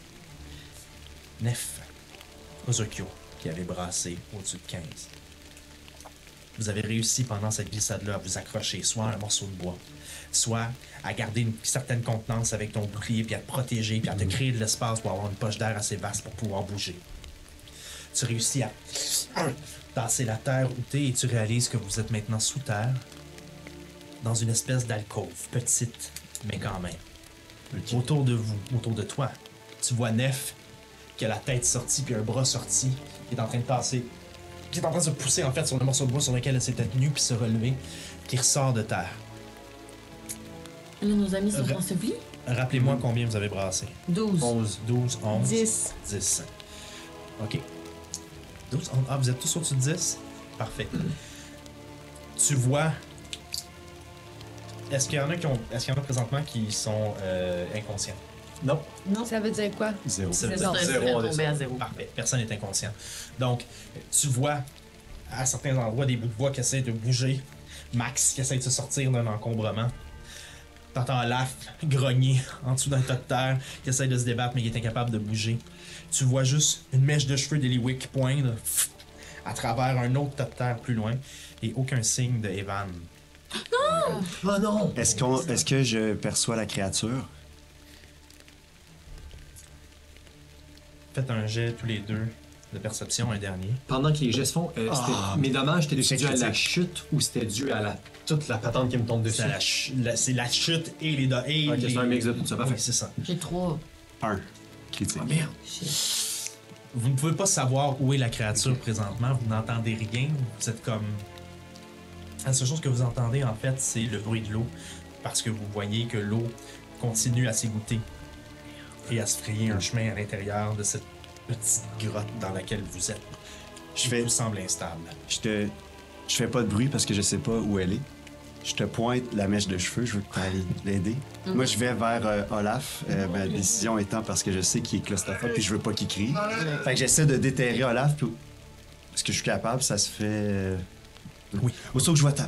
Nef, Ozokyo, qui avait brassé au-dessus de 15. Vous avez réussi pendant cette glissade-là à vous accrocher soit à un morceau de bois, soit à garder une certaine contenance avec ton bouclier, puis à te protéger, puis à te créer de l'espace pour avoir une poche d'air assez vaste pour pouvoir bouger. Tu réussis à tasser la terre où t'es et tu réalises que vous êtes maintenant sous terre, dans une espèce d'alcôve, petite, mais quand même. Autour de vous, autour de toi, tu vois Nef qui a la tête sortie puis un bras sorti, qui est en train de tasser, qui est en train de se pousser en fait sur le morceau de bois sur lequel elle s'était tenue puis se relever, qui ressort de terre. Là, nos amis sont ensevelis. Rappelez-moi combien vous avez brassé. 12. 12, 11. 10. 10. OK. 12, 11. Ah, vous êtes tous au-dessus de 10? Parfait. Tu vois... Est-ce qu'il y en a présentement qui sont inconscients? Non. Ça veut dire quoi? 0. Ça veut C'est dire- ça, Zéro, on tombé descend. à 0. Parfait. Personne n'est inconscient. Donc, tu vois à certains endroits des bouts de bois qui essaient de bouger. Max qui essaie de se sortir d'un encombrement. T'entends Laf grogner en dessous d'un tas de terre, qui essaie de se débattre mais qui est incapable de bouger. Tu vois juste une mèche de cheveux d'Eliwick poindre à travers un autre tas de terre plus loin et aucun signe de Evan. Oh non! Est-ce que je perçois la créature? Faites un jet tous les deux de perception, un dernier. Pendant que les gestes font, mes dommages, c'était Échec dû à la critique. chute ou c'était dû à toute la patente qui me tombe dessus? C'est la chute et les... Et Ok, les... c'est un mix de tout ça, Oui, parfait. c'est ça. J'ai 3. 1. Critique. Ah merde! Vous ne pouvez pas savoir où est la créature présentement, vous n'entendez rien, vous êtes comme... La seule chose que vous entendez, en fait, c'est le bruit de l'eau, parce que vous voyez que l'eau continue à s'égoutter et à se frayer un chemin à l'intérieur de cette petite grotte dans laquelle vous êtes. Tout semble instable. Je fais pas de bruit parce que je sais pas où elle est. Je te pointe la mèche de cheveux, je veux que tu ailles l'aider. Moi, je vais vers Olaf, ma décision étant parce que je sais qu'il est claustrophobe puis je veux pas qu'il crie. Fait que j'essaie de déterrer Olaf, puis parce que je suis capable, ça se fait... Oui. Aussitôt que je vois ta...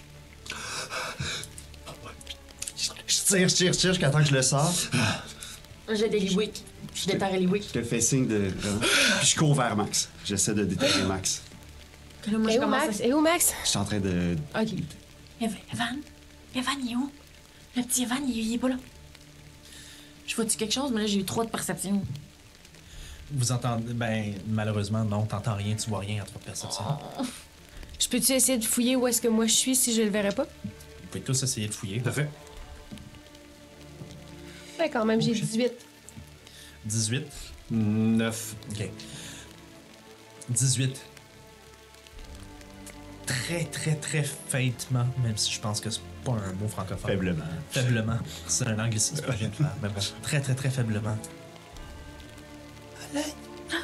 Je tire jusqu'à temps que je le sors. J'ai des Eliwick. Je déterre Eliwick. Je te fais signe de... Puis je cours vers Max. J'essaie de déterrer Max. Là, moi, Et je où commence Max? Et où Max? Je suis en train de... Ok. Evan, il est où? Le petit Evan, il est pas là. Je vois-tu quelque chose? Mais là, j'ai eu 3 de perception. Vous entendez... Ben, malheureusement, non, t'entends rien, tu vois rien à votre perception. Je peux-tu essayer de fouiller où est-ce que moi je suis si je le verrais pas? Vous pouvez tous essayer de fouiller. Parfait. Ouais, quand même, j'ai 18. 18. 9. OK. 18. Très, très, très faiblement, même si je pense que c'est pas un mot francophone. Faiblement. Faiblement. C'est un anglicisme que je viens de faire. Mais bon, très, très, très faiblement. Alain!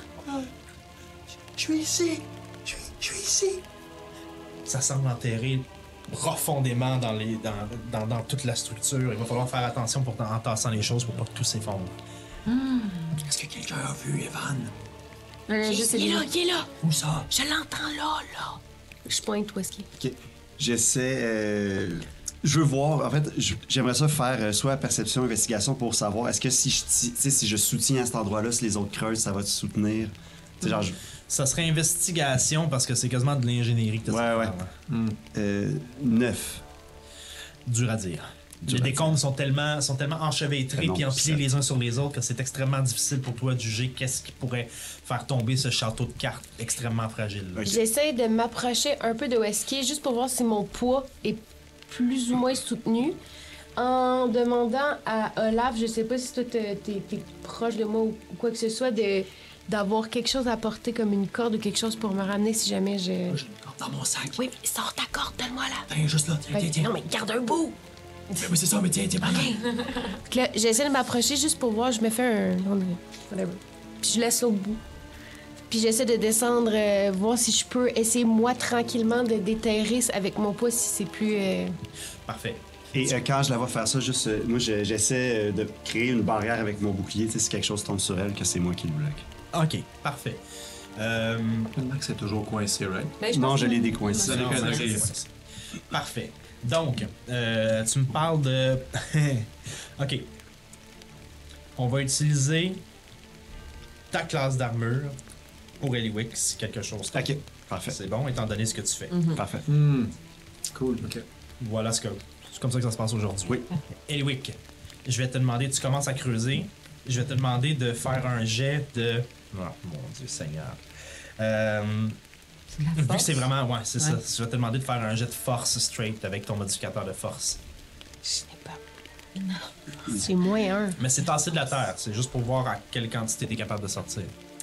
Je suis ici! Je suis ici! Ça semble enterré profondément dans toute la structure. Il va falloir faire attention en tassant les choses pour pas que tout s'effondre. Est-ce que quelqu'un a vu Evan? Il est là. Où ça? Je l'entends là. Je pointe où est-ce qu'il est. OK. J'essaie... je veux voir... En fait, j'aimerais ça faire soit perception, investigation pour savoir est-ce que si je soutiens à cet endroit-là, si les autres creusent, ça va te soutenir? Tu sais, genre... Ça serait investigation parce que c'est quasiment de l'ingénierie que tu Ouais. 9. Dur à dire. Les décombres sont tellement enchevêtrés Tellement puis empilés difficile. les uns sur les autres que c'est extrêmement difficile pour toi de juger qu'est-ce qui pourrait faire tomber ce château de cartes extrêmement fragile. là. Ok. J'essaie de m'approcher un peu de Wesky juste pour voir si mon poids est plus ou moins soutenu. En demandant à Olaf, je sais pas si toi t'es proche de moi ou quoi que ce soit, d'avoir quelque chose à porter comme une corde ou quelque chose pour me ramener si jamais je. J'ai une corde dans mon sac. Oui, mais sors ta corde, donne-moi là. Tiens, juste là, tiens. Non, mais garde un bout. Oui, c'est ça, mais tiens, par là. Donc là, j'essaie de m'approcher juste pour voir, je me fais un. Whatever. Puis je laisse l'autre bout. Puis j'essaie de descendre, voir si je peux essayer, moi, tranquillement, de déterrer avec mon poids si c'est plus. Parfait. Et quand je la vois faire ça, juste, moi, j'essaie de créer une barrière avec mon bouclier. Tu sais, si quelque chose tombe sur elle, que c'est moi qui le bloque. OK, parfait. Le Max est toujours coincé, right? Ben, Non, pense je que- l'ai décoincé. Non, Ok, ça, ok. c'est- Parfait. Donc, tu me parles de... OK. On va utiliser ta classe d'armure pour Eliwick si quelque chose tombe. OK, parfait. C'est bon, étant donné ce que tu fais. Parfait. Cool, ok. Voilà c'est comme ça que ça se passe aujourd'hui. Oui. Eliwick, je vais te demander, tu commences à creuser, je vais te demander de faire un jet de... Oh, mon Dieu Seigneur. Vu que c'est vraiment... Ouais, c'est ça. Ouais. Je vais te demander de faire un jet de force straight avec ton modificateur de force. Je n'ai pas. C'est moins un. Mais c'est tasser de la terre. C'est juste pour voir à quelle quantité tu es capable de sortir.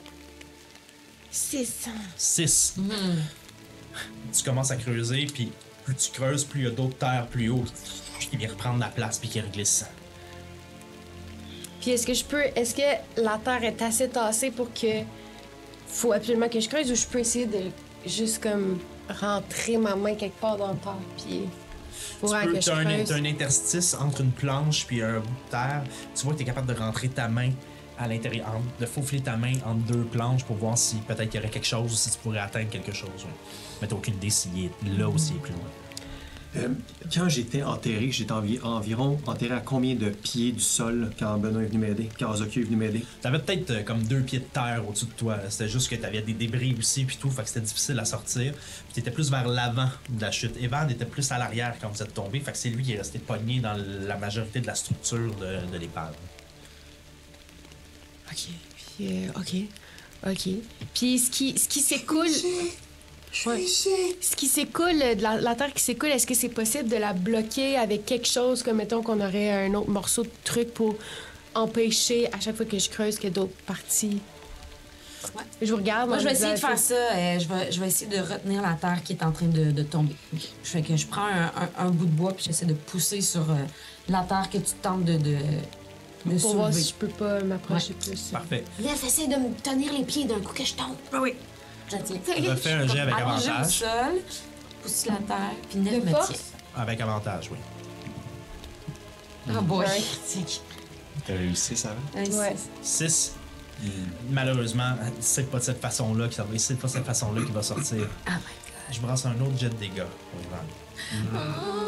6. 6. Tu commences à creuser, puis plus tu creuses, plus il y a d'autres terres plus haut qui viennent reprendre la place puis qui reglissent. Puis est-ce que la terre est assez tassée pour que faut absolument que je creuse ou je peux essayer de juste comme rentrer ma main quelque part dans la terre puis faut vraiment que je T'as creuse. un interstice entre une planche puis un bout de terre. Tu vois que tu es capable de rentrer ta main à l'intérieur, de faufiler ta main entre deux planches pour voir si peut-être il y aurait quelque chose ou si tu pourrais atteindre quelque chose. Ouais. Mais t'as aucune idée s'il est là ou s'il est plus loin. Quand j'étais enterré, j'étais environ enterré à combien de pieds du sol quand Benoît est venu m'aider, quand Ozokyo est venu m'aider? T'avais peut-être comme 2 pieds de terre au-dessus de toi. C'était juste que t'avais des débris aussi puis tout, fait que c'était difficile à sortir. Puis t'étais plus vers l'avant de la chute. Evan était plus à l'arrière quand vous êtes tombé, fait que c'est lui qui est resté pogné dans la majorité de la structure de l'épave. OK. Puis OK. Puis ce qui s'écoule Ouais. Ce qui s'écoule, de la terre qui s'écoule, est-ce que c'est possible de la bloquer avec quelque chose, comme mettons qu'on aurait un autre morceau de truc pour empêcher à chaque fois que je creuse qu'il y ait d'autres parties? Ouais. Je vous regarde. Moi, je vais en essayer de disant, faire ça. Je vais essayer de retenir la terre qui est en train de tomber. Je fais que je prends un bout de bois puis j'essaie de pousser sur la terre que tu tentes de Pour voir soulever. si je peux pas m'approcher plus. Parfait. Viens, essaie de me tenir les pieds d'un coup que je tombe. Ah oui. Je tiens. Refais un jet avec Allongé au avantage. sol, pousse la terre, puis Nef De me force? tient. Avec avantage, oui. Ah boy. Ouais. Critique. T'as réussi, ça va? Ouais. 6. Malheureusement, c'est pas de cette façon-là qu'il va, c'est pas cette façon-là qu'il va sortir. Oh my god. Je brasse un autre jet de dégâts pour Evan.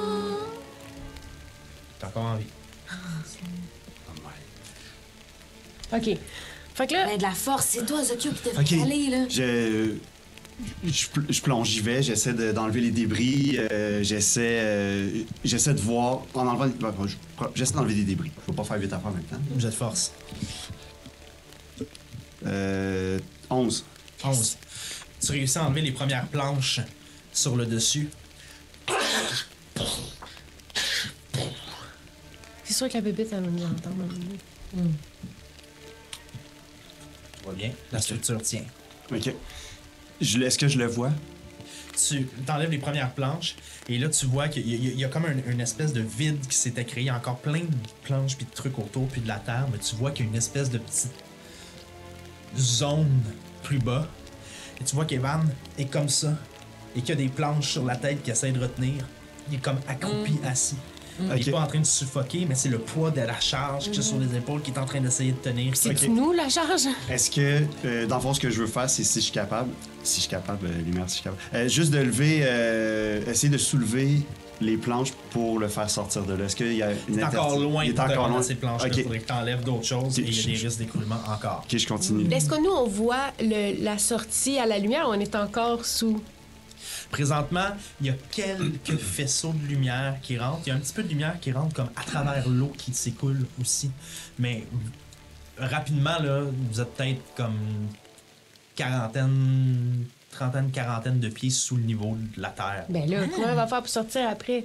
T'es encore en vie. OK. Fait que là, Ben, de la force, c'est toi, Zokyo, qui t'a Ok. fait aller, là. Je plonge, j'y vais, j'essaie d'enlever les débris, j'essaie de voir, en enlevant, j'essaie d'enlever des débris. Je vais pas faire 8 affaires en même temps. Jet de force. 11. 11. Tu réussis à enlever les premières planches sur le dessus. c'est sûr que la bébête, elle va nous entendre. Tout va bien. La structure tient. OK. Est-ce que je le vois? Tu t'enlèves les premières planches et là tu vois qu'il y a comme une espèce de vide qui s'était créé. Il y a encore plein de planches puis de trucs autour puis de la terre, mais tu vois qu'il y a une espèce de petite zone plus bas. Et tu vois qu'Evan est comme ça et qu'il y a des planches sur la tête qui essaie de retenir. Il est comme accroupi, assis. Il Ok. est pas en train de suffoquer, mais c'est le poids de la charge qui est sur les épaules qui est en train d'essayer de tenir. C'est Ok. nous, la charge? Est-ce que, dans le fond, ce que je veux faire, c'est si je suis capable, lumière, si je suis capable, juste de lever, essayer de soulever les planches pour le faire sortir de là. Est-ce qu'il y a une Il est encore loin Il est de te encore rendre loin. à ces planches-là. Ok. Il faudrait que tu enlèves d'autres choses Ok, et il y a des risques d'écroulement encore. Ok, je continue. Est-ce que nous, on voit la sortie à la lumière ou on est encore sous? Présentement, il y a quelques faisceaux de lumière qui rentrent. Il y a un petit peu de lumière qui rentre comme à travers l'eau qui s'écoule aussi. Mais rapidement, là, vous êtes peut-être comme trentaine, quarantaine de pieds sous le niveau de la terre. Ben là, comment on va faire pour sortir après?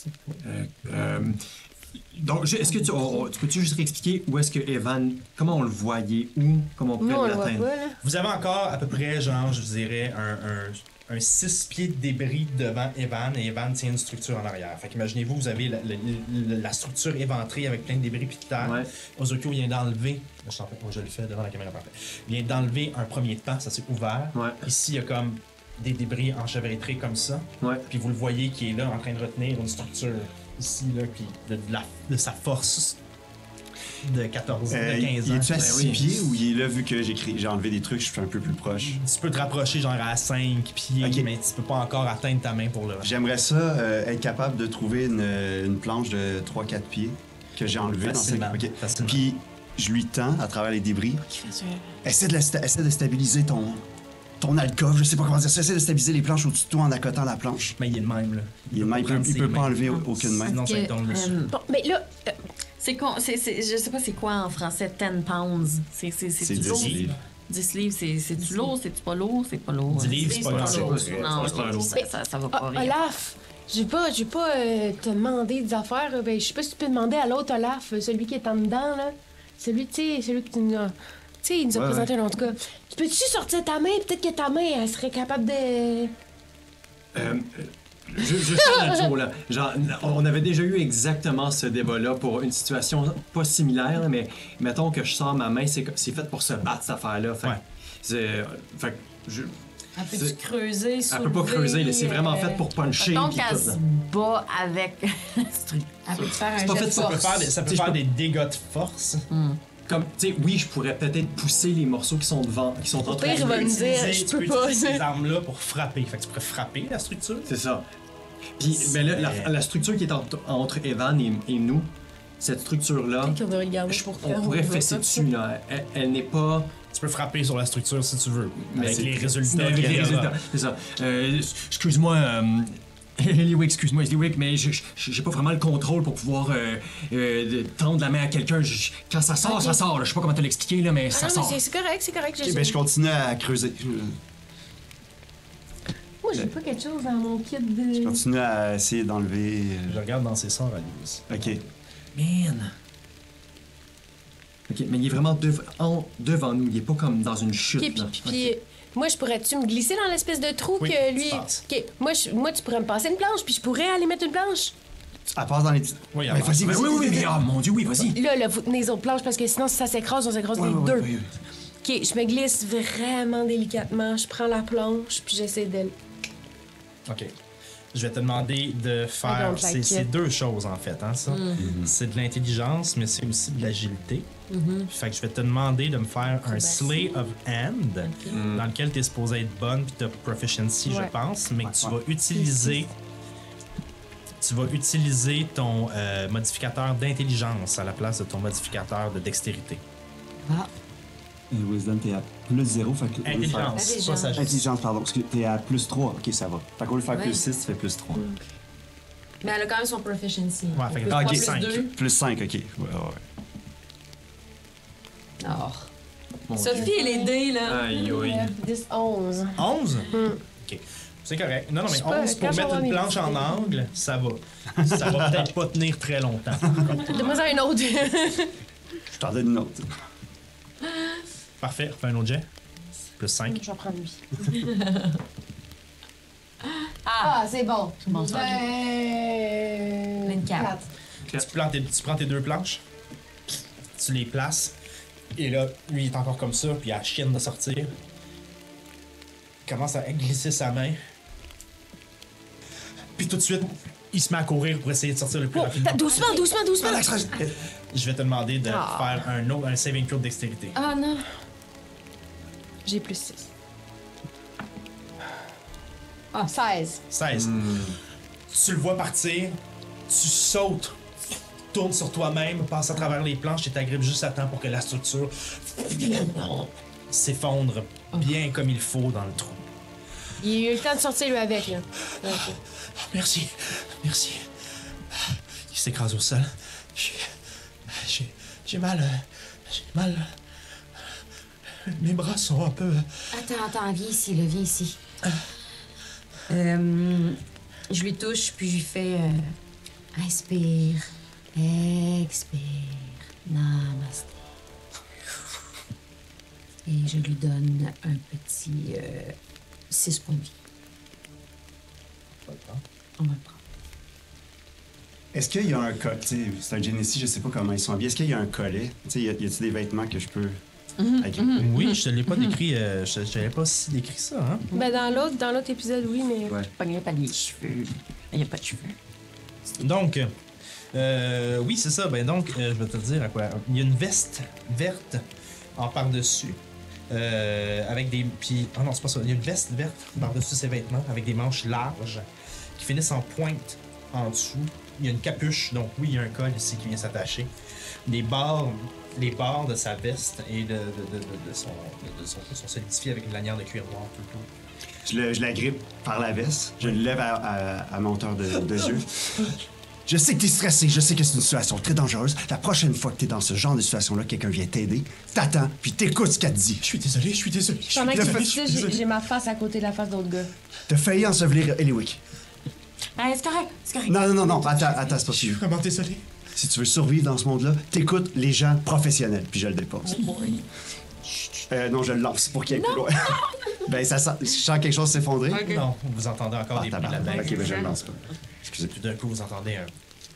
Donc, est-ce que tu peux-tu juste réexpliquer où est-ce que Evan, comment on le voyait, comment on pouvait Nous, on le voit l'atteindre? pas, là. Vous avez encore à peu près, genre, je vous dirais, un 6 pieds de débris devant Evan, et Evan tient une structure en arrière. Fait qu'imaginez-vous, vous avez la structure éventrée avec plein de débris puis de terre. Ouais. Ozokyo vient d'enlever, je le fais devant la caméra parfait, il vient d'enlever un premier pan, ça s'est ouvert. Ouais. Ici, il y a comme des débris enchevêtrés comme ça. Ouais. Puis vous le voyez qui est là en train de retenir une structure ici, là, puis de sa force de 14 ans, de 15 il ans. est-tu à Ben 6 oui. pieds ou il est là, vu que j'ai enlevé des trucs, je suis un peu plus proche? Tu peux te rapprocher genre à 5 pieds, Ok. mais tu peux pas encore atteindre ta main pour le... J'aimerais ça être capable de trouver une planche de 3-4 pieds que j'ai enlevée dans Facilement, cette... OK. facilement. Puis je lui tends à travers les débris. Essaie de stabiliser ton alcôve, je sais pas comment dire ça. Essaie de stabiliser les planches au-dessus de toi en accotant la planche. Mais il est le même, là. Il peut pas enlever aucune main. Non, ça Que, tombe dessus. Bon, mais là, je sais pas c'est quoi en français 10 pounds. C'est C'est du 10 lourd. livres. 10 livres, c'est-tu lourd, c'est-tu pas lourd, c'est pas lourd. 10 livres, c'est pas grand-chose. Non, C'est pas lourd. ça va pas rien. Olaf, je vais pas te demander des affaires. Ben, je sais pas si tu peux demander à l'autre Olaf, celui qui est en dedans, là. Celui que tu nous as... Tu sais, il nous a Ouais, présenté en tout cas. Tu peux-tu sortir ta main? Peut-être que ta main, elle serait capable de... Je sors de Joe, là. Genre, on avait déjà eu exactement ce débat-là pour une situation pas similaire, mais mettons que je sors ma main, c'est fait pour se battre, cette affaire-là. Fait, Ouais. fait que je... Elle peut-tu creuser, Elle peut pas creuser, là, c'est vraiment fait pour puncher. Donc, puis elle tout, là. se bat avec... Elle peut faire un C'est pas jet fait de ça, Ça peut force. faire des, ça peut Tu sais, faire je des dégâts de force. Comme, tu sais, oui, je pourrais peut-être pousser les morceaux qui sont devant, qui sont en train pire, il va de... me dire, Utiliser- je tu peux pas. utiliser ces armes-là pour frapper. Fait que tu pourrais frapper la structure. C'est ça. Puis, ben là, la structure qui est entre Evan et nous, cette structure-là, Peut-être qu'on devrait le garder pour on pourrait fesser dessus, là. Elle n'est pas... Tu peux frapper sur la structure si tu veux. Mais Avec c'est- les résultats. Avec les qu'il y a résultats, là. c'est ça. Excuse-moi, Eliwick, excuse-moi, Eliwick, mais j'ai pas vraiment le contrôle pour pouvoir tendre la main à quelqu'un. Quand ça sort, Ok. ça sort. Là. Je sais pas comment te l'expliquer, là, mais ça Ah non, mais sort. c'est correct, c'est correct. Ok, ben je continue à creuser. Moi, j'ai pas quelque chose dans mon kit de... Je continue à essayer d'enlever... Je regarde dans ses sorts à lui aussi. OK. Man. Ok, mais il est vraiment devant nous. Il est pas comme dans une chute. Ok, là. puis moi, je pourrais-tu me glisser dans l'espèce de trou Oui, que tu lui... passes. Ok, moi, tu pourrais me passer une planche, puis je pourrais aller mettre une planche. Elle passe dans les... Oui, Ben, vas-y, Ben vas-y. oui, mais oh mon Dieu, oui, vas-y. Là, vous tenez les autres planches, parce que sinon, si ça s'écrase, on s'écrase Ouais, les ouais, deux. ouais, ouais. Ok, je me glisse vraiment délicatement, je prends la planche, puis j'essaie de... OK. Je vais te demander de I faire. don't like C'est it. deux choses, en fait, hein, ça. C'est de l'intelligence, mais c'est aussi de l'agilité. Fait que je vais te demander de me faire un Slay of Hand, dans lequel tu es supposé être bonne, puis tu as proficiency, Ouais. je pense, mais que tu Ouais. vas utiliser. Tu vas utiliser ton modificateur d'intelligence à la place de ton modificateur de dextérité. Wisdom, t'es à plus 0, fait que... au lieu de faire- Intelligence, pas sagesse. Intelligence, pardon, parce que t'es à plus 3. OK, ça va. Fait qu'au lieu de faire Ouais. plus 6, tu fais plus 3. Mais elle a quand même son proficiency. Ouais, fait que Plus ah, ok, trois, plus 5. deux. Plus 5, OK. Ouais, ouais. Oh. Mon Sophie Dieu. et les dés, là. Aïe, aïe. 10, 11. 11? OK. C'est correct. Non, non, Je mais sais pas, 11 quand pour je vais mettre avoir une mes planche en petits angle, ça va. Ça va peut-être pas tenir très longtemps. Donne-moi ça un autre. Je t'en donne une autre. Parfait, fais un autre jet. Plus 5. Je vais prendre lui. Ah, c'est bon. Bon, ça. 24. Tu prends tes deux planches, tu les places, et là, lui, il est encore comme ça, puis il a la chienne de sortir. Il commence à glisser sa main. Puis tout de suite, il se met à courir pour essayer de sortir le plus Oh, rapidement. doucement, doucement, doucement. Je vais te demander de Ah. faire un saving throw de dextérité. Ah non. J'ai plus 6. Ah. 16. 16. Tu le vois partir, tu sautes, tournes sur toi-même, passes à travers les planches et t'agrippes juste à temps pour que la structure s'effondre bien comme il faut dans le trou. Il a eu le temps de sortir, lui, avec, là. Ok. Merci. Merci. Il s'écrase au sol. J'ai mal. J'ai mal. Mes bras sont un peu... Attends, viens ici, là, viens ici. Je lui touche, puis je lui fais... inspire, expire, namasté. Et je lui donne un petit 6 points de vie. On va le prendre. Est-ce qu'il y a un collet? C'est un Genesee, je sais pas comment ils sont habillés. Est-ce qu'il y a un collet? Y a-t-il des vêtements que je peux agripper? Oui, je te l'ai pas décrit. Je t'avais pas si décrit ça, hein? Ben, dans l'autre épisode, oui, mais... Ouais. Il n'y a pas de cheveux. Il n'y a pas de cheveux. Donc, oui, c'est ça. Ben donc, je vais te dire à quoi. Il y a une veste verte en par-dessus. Avec des... Puis... Oh non, c'est pas ça. Il y a une veste verte par-dessus ses vêtements avec des manches larges qui finissent en pointe en dessous. Il y a une capuche, donc oui, il y a un col ici qui vient s'attacher. Les bords de sa veste et de son solidifié avec une lanière de cuir noir tout le tour. Je l'agrippe par la veste. Je le lève à ma hauteur de yeux. Je sais que t'es stressé, je sais que c'est une situation très dangereuse. La prochaine fois que t'es dans ce genre de situation-là, quelqu'un vient t'aider, t'attends, puis t'écoutes ce qu'elle te dit. Je suis désolé. Pendant que tu dis ça, j'ai ma face à côté de la face d'autre gars. T'as failli ensevelir Eliwick. Ah, c'est correct, c'est correct. Non, attends, c'est pas sûr. Vraiment désolé. Si tu veux survivre dans ce monde-là, t'écoutes les gens professionnels, puis je le dépose. Non, je le lance pour qu'il y ait plus loin. Ben, ça sent... Je sens quelque chose s'effondrer. Ok. Non, vous entendez encore des bruits de la tabarnak. bête. Ok, ben je le lance pas. Excusez. Puis d'un coup, vous entendez un...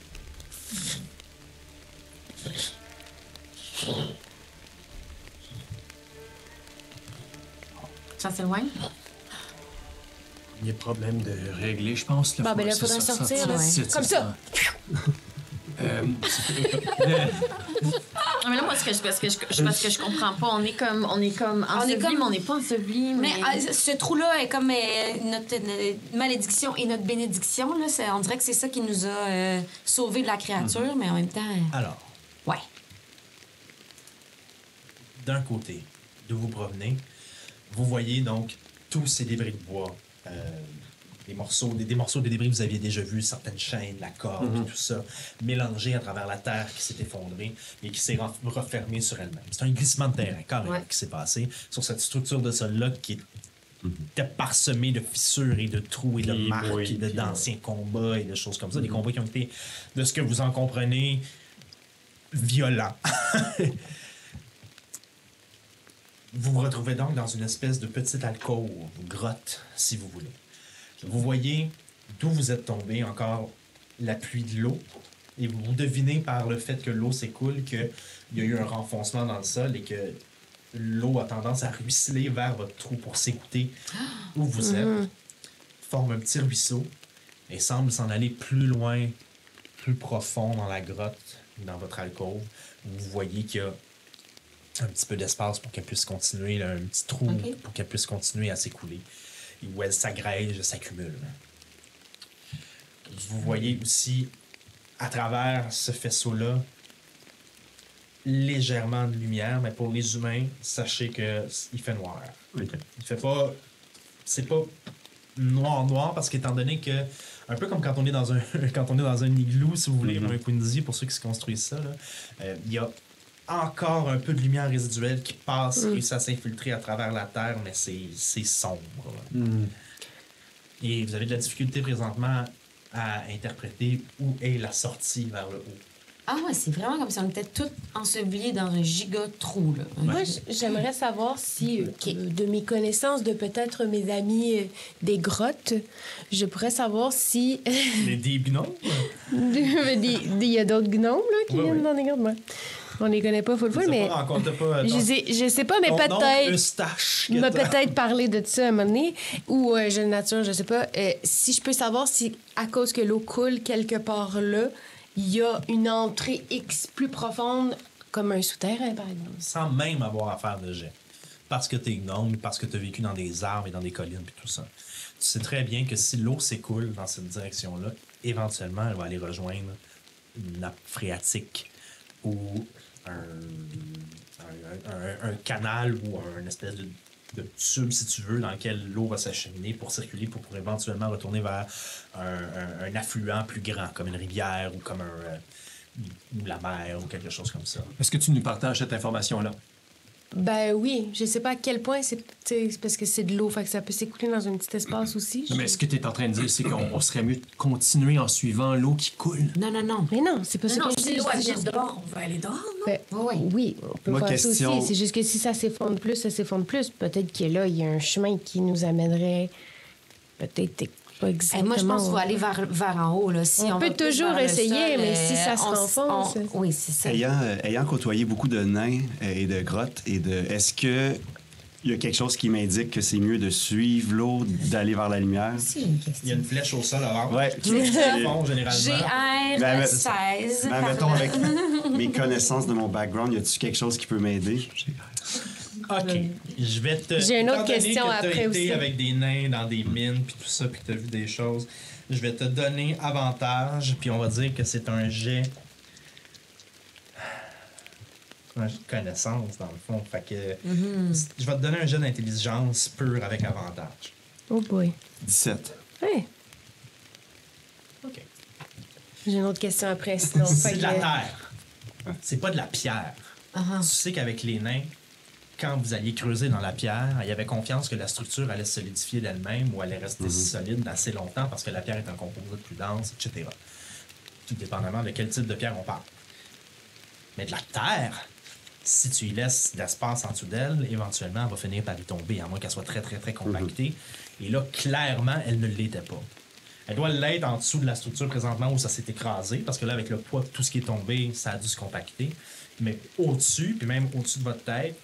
Ça s'éloigne? Il y a problème de régler, je pense. Bon, ben là, faudrait sortir, là. Comme ça. Ah, mais là, moi, parce que je comprends pas. On est comme enseveli, mais on n'est pas enseveli. Mais ce trou-là est comme notre malédiction et notre bénédiction. Là. On dirait que c'est ça qui nous a sauvés de la créature, mais en même temps... Alors, Ouais. d'un côté, d'où vous provenez, vous voyez donc tous ces débris de bois. Des morceaux de débris que vous aviez déjà vus, certaines chaînes, la corde, tout ça, mélangés à travers la terre qui s'est effondrée et qui s'est refermée sur elle-même. C'est un glissement de terrain, carrément, qui s'est passé sur cette structure de sol-là qui était parsemée de fissures et de trous et de marques et d'anciens combats et de choses comme ça. Des combats qui ont été, de ce que vous en comprenez, violents. Vous vous retrouvez donc dans une espèce de petite alcôve, grotte, si vous voulez. Vous voyez d'où vous êtes tombé, encore la pluie de l'eau, et vous devinez par le fait que l'eau s'écoule qu'il y a eu un renfoncement dans le sol et que l'eau a tendance à ruisseler vers votre trou pour s'écouter où vous êtes, forme un petit ruisseau et semble s'en aller plus loin, plus profond dans la grotte, dans votre alcôve. Vous voyez qu'il y a un petit peu d'espace pour qu'elle puisse continuer, là, un petit trou pour qu'elle puisse continuer à s'écouler. Et où elle s'agrège, s'accumule. Vous voyez aussi, à travers ce faisceau-là, légèrement de lumière, mais pour les humains, sachez qu'il fait noir. Okay. Il fait pas... C'est pas noir parce qu'étant donné que... Un peu comme quand on est dans un igloo, si vous voulez, un Quincy, pour ceux qui se construisent ça, il y a encore un peu de lumière résiduelle qui passe, réussit à s'infiltrer à travers la terre, mais c'est sombre. Et vous avez de la difficulté présentement à interpréter où est la sortie vers le haut. Ah ouais, c'est vraiment comme si on était tous ensevelis dans un giga trou, là. Moi, j'aimerais savoir si, de mes connaissances, de peut-être mes amis des grottes, je pourrais savoir si... Des gnomes? Il y a d'autres gnomes là, qui viennent dans des grottes. Ouais. On les connaît pas full fois, mais... Je sais pas, mais peut-être... Eustache. Il m'a peut-être parlé de ça à un moment donné, ou jeune nature, je sais pas. Si je peux savoir si, à cause que l'eau coule quelque part là, il y a une entrée X plus profonde, comme un souterrain, par exemple. Sans même avoir à faire de jet. Parce que t'es gnome, parce que t'as vécu dans des arbres et dans des collines et tout ça. Tu sais très bien que si l'eau s'écoule dans cette direction-là, éventuellement, elle va aller rejoindre une nappe phréatique ou un canal ou un espèce de tube, si tu veux, dans lequel l'eau va s'acheminer pour circuler, pour éventuellement retourner vers un affluent plus grand, comme une rivière ou comme ou la mer ou quelque chose comme ça. Est-ce que tu nous partages cette information-là? Ben oui, je sais pas à quel point c'est parce que c'est de l'eau, fait que ça peut s'écouler dans un petit espace aussi. Mais ce que tu es en train de dire, c'est qu'on serait mieux de continuer en suivant l'eau qui coule. Non, non, non. Mais non, c'est pas ça Non, que je si dis. l'eau je elle dis vient juste- dehors, on va aller dehors, non? Ben, oui, on peut Moi, faire ça question- aussi. C'est juste que si ça s'effondre plus, ça s'effondre plus. Peut-être que là, il y a un chemin qui nous amènerait peut-être pas exactement. Moi, je pense qu'il faut aller vers en haut. Là. Si On va peut plus toujours vers le essayer, sol, mais si ça se on s- renfonce. Oui, c'est ça. Ayant côtoyé beaucoup de nains et de grottes, est-ce que il y a quelque chose qui m'indique que c'est mieux de suivre l'eau, d'aller vers la lumière? C'est une Il y question. a une flèche au sol avant. Ouais. Qui fond, généralement. GR Ben, 16. Ben, mettons, avec mes connaissances de mon background, y a-tu quelque chose qui peut m'aider? OK. Je vais te. J'ai une autre étant donné question que t'as après été aussi. avec des nains dans des mines, puis tout ça, puis que t'as vu des choses, je vais te donner avantage, puis on va dire que c'est un jet. Un jet de connaissance, dans le fond. Fait que. Je vais te donner un jet d'intelligence pur avec avantage. Oh boy. 17. Hey, OK. j'ai une autre question après, sinon. C'est Fait de la que- terre. C'est pas de la pierre. Uh-huh. Tu sais qu'avec les nains, quand vous alliez creuser dans la pierre, il y avait confiance que la structure allait se solidifier d'elle-même ou allait rester solide assez longtemps parce que la pierre est un composite plus dense, etc. Tout dépendamment de quel type de pierre on parle. Mais de la terre, si tu y laisses l'espace en dessous d'elle, éventuellement, elle va finir par y tomber, à moins qu'elle soit très, très, très compactée. Et là, clairement, elle ne l'était pas. Elle doit l'être en dessous de la structure présentement où ça s'est écrasé, parce que là, avec le poids de tout ce qui est tombé, ça a dû se compacter. Mais au-dessus, puis même au-dessus de votre tête,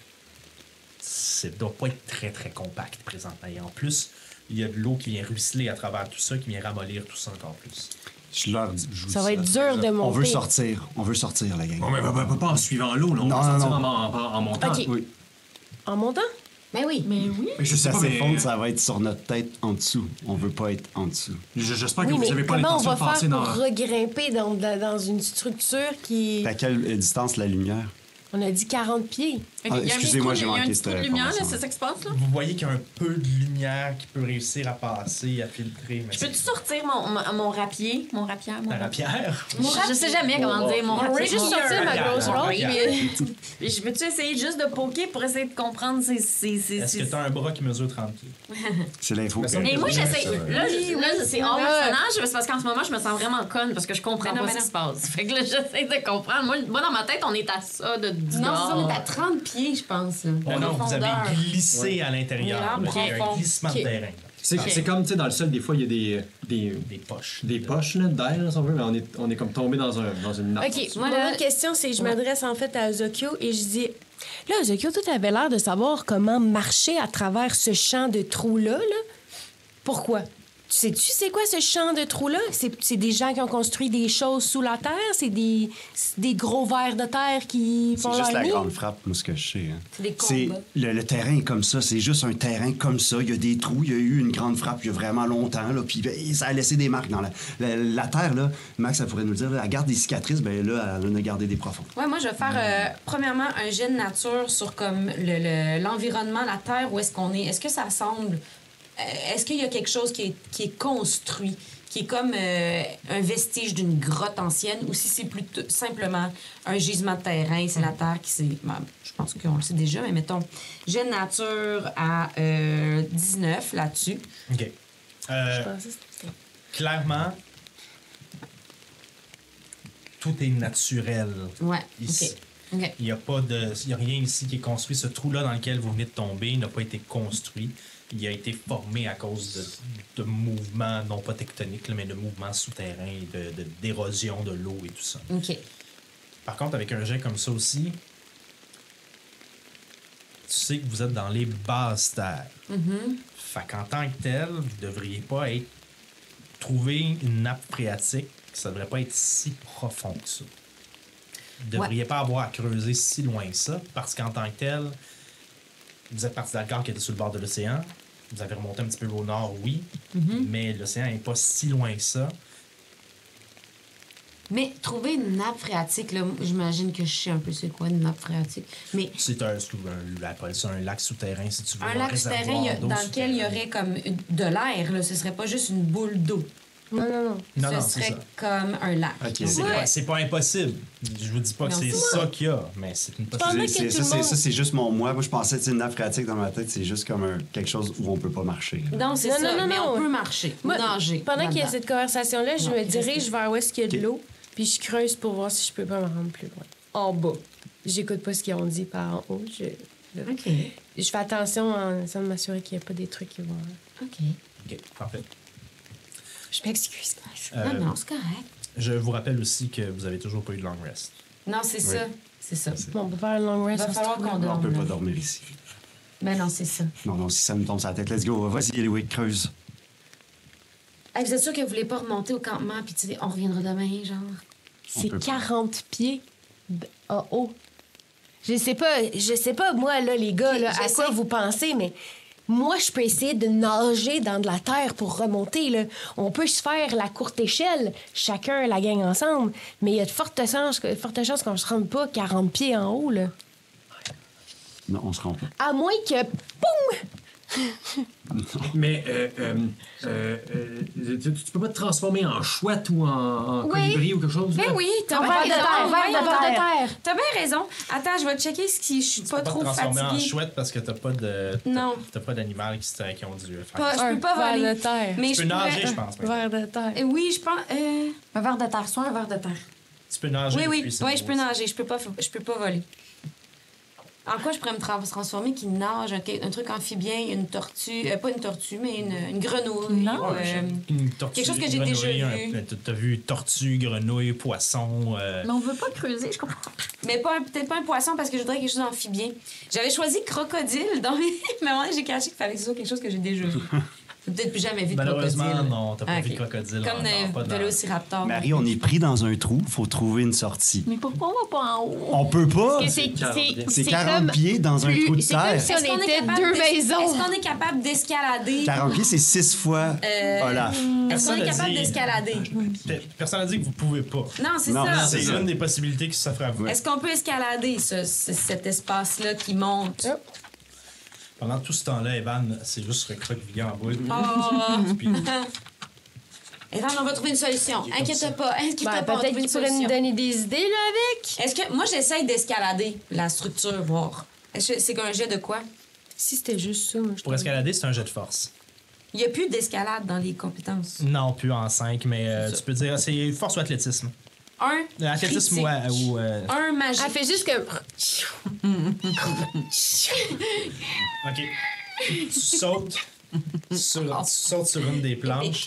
ça ne doit pas être très, très compact présentement. Et en plus, il y a de l'eau qui vient ruisseler à travers tout ça, qui vient ramollir tout ça encore plus. Je leur dis. je vous Ça dis va être dur de On veut monter. sortir. On veut sortir, la gang. Bon, mais pas en suivant l'eau, là. On Non, va non, sortir non. en montant. OK. Oui. En montant? Mais oui. Mais oui. Mais je Si sais ça pas, mais s'effondre, ça va être sur notre tête en dessous. On veut pas être en dessous. j'espère que Oui, vous mais n'avez pas comment on l'intention va de passer faire dans... pour regrimper dans une structure qui... À quelle distance la lumière? On a dit 40 pieds. Ok, Ah, il y a un excusez-moi, petit j'ai trou- il y a manqué un petit trou de cette lumière, là, information. c'est ça qui se passe, là? Vous voyez qu'il y a un peu de lumière qui peut réussir à passer, à filtrer. Mais Je peux-tu sortir mon rapier? Mon rapier? La rapière? Je sais jamais comment dire. Mon Je vais rapier. juste sortir ma grosse Mon robe. rapier. puis- Je peux-tu essayer juste de poker pour essayer de comprendre Est-ce que tu as un bras qui mesure 30 pieds? C'est l'info. Et moi, j'essaie. Là, c'est hors Ouais. personnage, c'est parce qu'en ce moment, je me sens vraiment conne parce que je comprends Mais non, pas mais ce qui se passe. Fait que là, j'essaie de comprendre. Moi, dans ma tête, on est à ça de du Non, dehors. on est à 30 pieds, je pense. Là. Non, vous avez Profondeur. glissé à l'intérieur. Oui, là. Il y a un profond. glissement de Ok. terrain. C'est comme, tu sais, dans le sol, des fois, il y a Des poches. des poches là, d'air, si on veut, mais on est comme tombé dans une nappe. OK, Moi, mon là- autre question, c'est je m'adresse en fait à Ozokyo et je dis... Là, Ozokyo, toi, t'avais l'air de savoir comment marcher à travers ce champ de trous-là, là. Pourquoi? Sais-tu c'est quoi ce champ de trous-là? C'est des gens qui ont construit des choses sous la terre? C'est des gros vers de terre qui C'est font juste leur la nid? grande frappe, moi, ce que je sais. Hein. C'est des C'est combats. le terrain est comme ça. C'est juste un terrain comme ça. Il y a des trous. Il y a eu une grande frappe il y a vraiment longtemps. Là, puis ben, ça a laissé des marques dans la terre. Là, Max, ça pourrait nous le dire. Là, elle garde des cicatrices. Ben là, elle en a gardé des profondes. Ouais, moi, je vais faire premièrement un jet de nature sur comme l'environnement, la terre, où est-ce qu'on est. Est-ce que ça semble. Est-ce qu'il y a quelque chose qui est construit, qui est comme un vestige d'une grotte ancienne, ou si c'est plutôt simplement un gisement de terrain, c'est la terre qui s'est. Ben, je pense qu'on le sait déjà, mais mettons, jet de nature à 19 là-dessus. OK. Je pensais que c'était- Clairement, tout est naturel Ouais. ici. OK. Il n'y a rien ici qui est construit. Ce trou-là dans lequel vous venez de tomber n'a pas été construit. Il a été formé à cause de mouvements, non pas tectoniques, là, mais de mouvements souterrains, d'érosion de l'eau et tout ça. OK. Par contre, avec un jet comme ça aussi, tu sais que vous êtes dans les basses terres. Fait qu'en tant que tel, vous ne devriez pas trouver une nappe phréatique, ça ne devrait pas être si profond que ça. Vous ne devriez pas avoir à creuser si loin que ça, parce qu'en tant que tel, vous êtes parti d'accord qui était sur le bord de l'océan. Vous avez remonté un petit peu au nord, oui, mais l'océan n'est pas si loin que ça. Mais trouver une nappe phréatique, là, j'imagine que je sais un peu c'est quoi une nappe phréatique. Mais C'est un lac souterrain, si tu veux. un lac réservoir souterrain d'eau dans lequel il y souterraine. aurait comme de l'air, là. Ce serait pas juste une boule d'eau. Non. Non, Ce non, c'est serait ça. comme un lac. Ok. C'est pas impossible. Je vous dis pas que Non, c'est c'est ça qu'il y a, mais c'est une Pendant possibilité. que tout le monde- Ça, c'est juste moi, je pensais, tu sais, une nappe phréatique dans ma tête, c'est juste comme quelque chose où on peut pas marcher. Non, c'est Non, ça. non, mais non. on peut marcher, Moi, nager. pendant qu'il y a là-dedans. cette conversation-là, je Non, me il dirige reste- vers où est-ce qu'il y a de Ok. l'eau, puis je creuse pour voir si je peux pas me rendre plus loin. En bas. J'écoute pas ce qu'ils ont dit par en haut. OK. Je fais attention en essayant de m'assurer qu'il n'y a pas des trucs qui vont... OK. OK, parfait. Je m'excuse. Non, c'est correct. Je vous rappelle aussi que vous avez toujours pas eu de long rest. Non, c'est ça. C'est ça. Bon, on peut faire un long Il rest. va on se falloir trouve. qu'on On dorme. peut pas là. dormir ici. Ben non, c'est ça. Non, si ça nous tombe sur la tête, let's go. Vas-y, Eliwick, creuse. Hey, vous êtes sûr que vous voulez pas remonter au campement puis tu sais, on reviendra demain, genre? C'est peut pas. 40 pieds en haut. Je sais pas, moi, là, les gars, là, à quoi vous pensez, mais moi, je peux essayer de nager dans de la terre pour remonter, là. On peut se faire la courte échelle, chacun la gang ensemble, mais il y a de fortes chances qu'on se rende pas 40 pieds en haut, là. Non, on se rend pas. À moins que... Boum! Mais tu peux pas te transformer en chouette ou en Oui. colibri ou quelque chose? Ben là? oui, t'as En bien ver de raison. terre, Ouais, ver en de ver de terre. terre. T'as bien raison. Attends, je vais checker si je suis pas Tu peux trop te transformer en fatiguée. chouette parce que t'as pas de. Non. T'as pas d'animal qui ont dû faire. Pas- je peux pas ver voler. de terre. Mais Tu je peux nager, pourrais- je pense. Ver de terre. Oui, je pense. Un verre de terre, soit un verre de terre. Tu peux nager. Oui, depuis, c'est oui, beau, je peux ça. nager. Je peux pas voler. En quoi je pourrais me transformer qui nage? Un truc amphibien, une tortue. Pas une tortue, mais une grenouille. Non. Une tortue, Quelque chose que j'ai déjà grenouille, vu. T'as vu tortue, grenouille, poisson. Mais on veut pas creuser, je comprends. Mais peut-être pas un poisson parce que je voudrais quelque chose d'amphibien. J'avais choisi crocodile dans mes. Mais à un moment donné, j'ai caché qu'il fallait que ce soit quelque chose que j'ai déjà vu. J'ai peut-être plus jamais vu de Malheureusement, crocodile. non, t'as pas Ah, vu de ok. crocodile. Comme encore, pas des dans- vélociraptors. Marie, on est pris dans un trou, faut trouver une sortie. Mais pourquoi on va pas en haut? On peut pas! Parce que C'est 40 pieds dans un plus- trou de c'est comme terre. si on était deux maisons. Est-ce qu'on est capable d'escalader? 40 pieds, c'est 6 fois Olaf. Est-ce qu'on Personne est n'a capable dit- d'escalader? Personne n'a dit que vous pouvez pas. Non, c'est Non, ça. c'est C'est ça. une des possibilités qui s'offre à vous. Est-ce qu'on peut escalader cet espace-là qui monte? Pendant tout ce temps-là, Evan, c'est juste recroquevillé en boule. Oh! Puis, Evan, on va trouver une solution. Inquiète pas, inquiète Ben, pas, on va peut-être trouver que une tu pourrais nous solution. donner des idées, là, avec. Est-ce que moi, j'essaye d'escalader la structure, voir. Est-ce que c'est un jet de quoi? Si c'était juste ça, moi, je pour escalader, c'est un jet de force. Il n'y a plus d'escalade dans les compétences. Non, plus en 5, mais tu peux dire c'est force ou athlétisme. Athlétisme critique. ou. Un magique. Elle fait juste comme... OK. Tu sautes sur une des planches.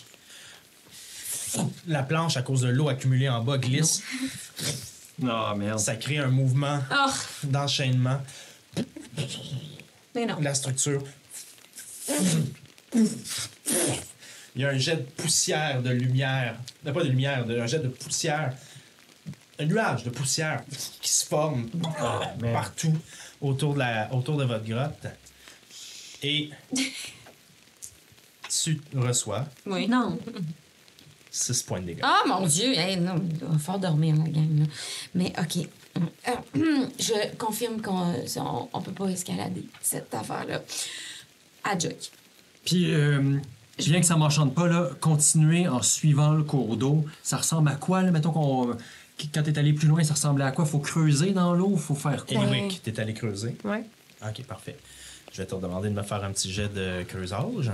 La planche, à cause de l'eau accumulée en bas, glisse. Non, merde. Ça crée un mouvement Oh, d'enchaînement. mais non. La structure. Il y a un jet de poussière, de lumière. Pas de lumière, un jet de poussière. Un nuage de poussière qui se forme partout autour de votre grotte. Et tu reçois Oui. Non. 6 points de dégâts. Ah, mon Dieu! Hey, non, il va falloir dormir, la gang. Là. Mais, OK. Je confirme qu'on peut pas escalader cette affaire-là. À Jock. Puis, bien que ça m'enchante pas, là, continuer en suivant le cours d'eau, ça ressemble à quoi, là? Mettons quand t'es allé plus loin, ça ressemblait à quoi? Faut creuser dans l'eau? Faut faire quoi? Eliwick, t'es allé creuser. Ouais. OK, parfait. Je vais te demander de me faire un petit jet de creusage.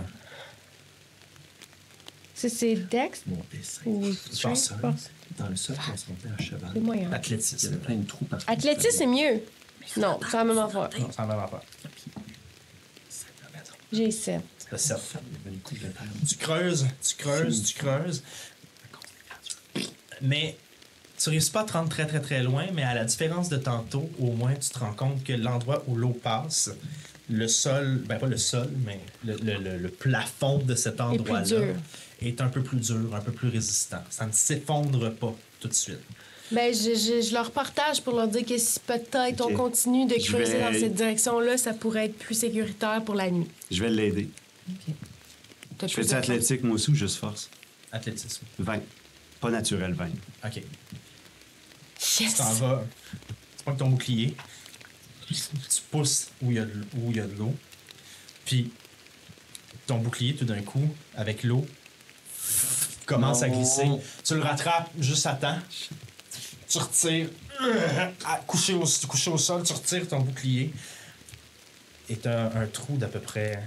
Ça, c'est Dex Mon dessin. ou Je pense ça. Dans le sol, on se montait à cheval. C'est moyen. Il y avait Athlétisme. plein de trous partout. Athlétisme, c'est mieux. Non, c'est la même affaire. Non, c'est la même affaire. J'ai 7. C'est 7. Il y avait une coupe de terre. Tu creuses. Mais tu réussis pas à te rendre très, très, très loin, mais à la différence de tantôt, au moins, tu te rends compte que l'endroit où l'eau passe, le sol, ben pas le sol, mais le plafond de cet endroit-là dur. est un peu plus dur, un peu plus résistant. Ça ne s'effondre pas tout de suite. Ben, je leur partage pour leur dire que si peut-être Ok. on continue de Je creuser vais- dans cette direction-là, ça pourrait être plus sécuritaire pour la nuit. Je vais l'aider. T'as Je plus fais-tu de athlétique, moi aussi, ou juste force? Athlétisme. 20. Pas naturel, 20. OK. Yes. Tu t'en vas. Tu prends ton bouclier. Tu pousses où il y a de l'eau. Puis ton bouclier, tout d'un coup, avec l'eau, commence à glisser. Tu le rattrapes juste à temps. Tu retires. Couché au sol, tu retires ton bouclier. Et t'as un trou d'à peu près,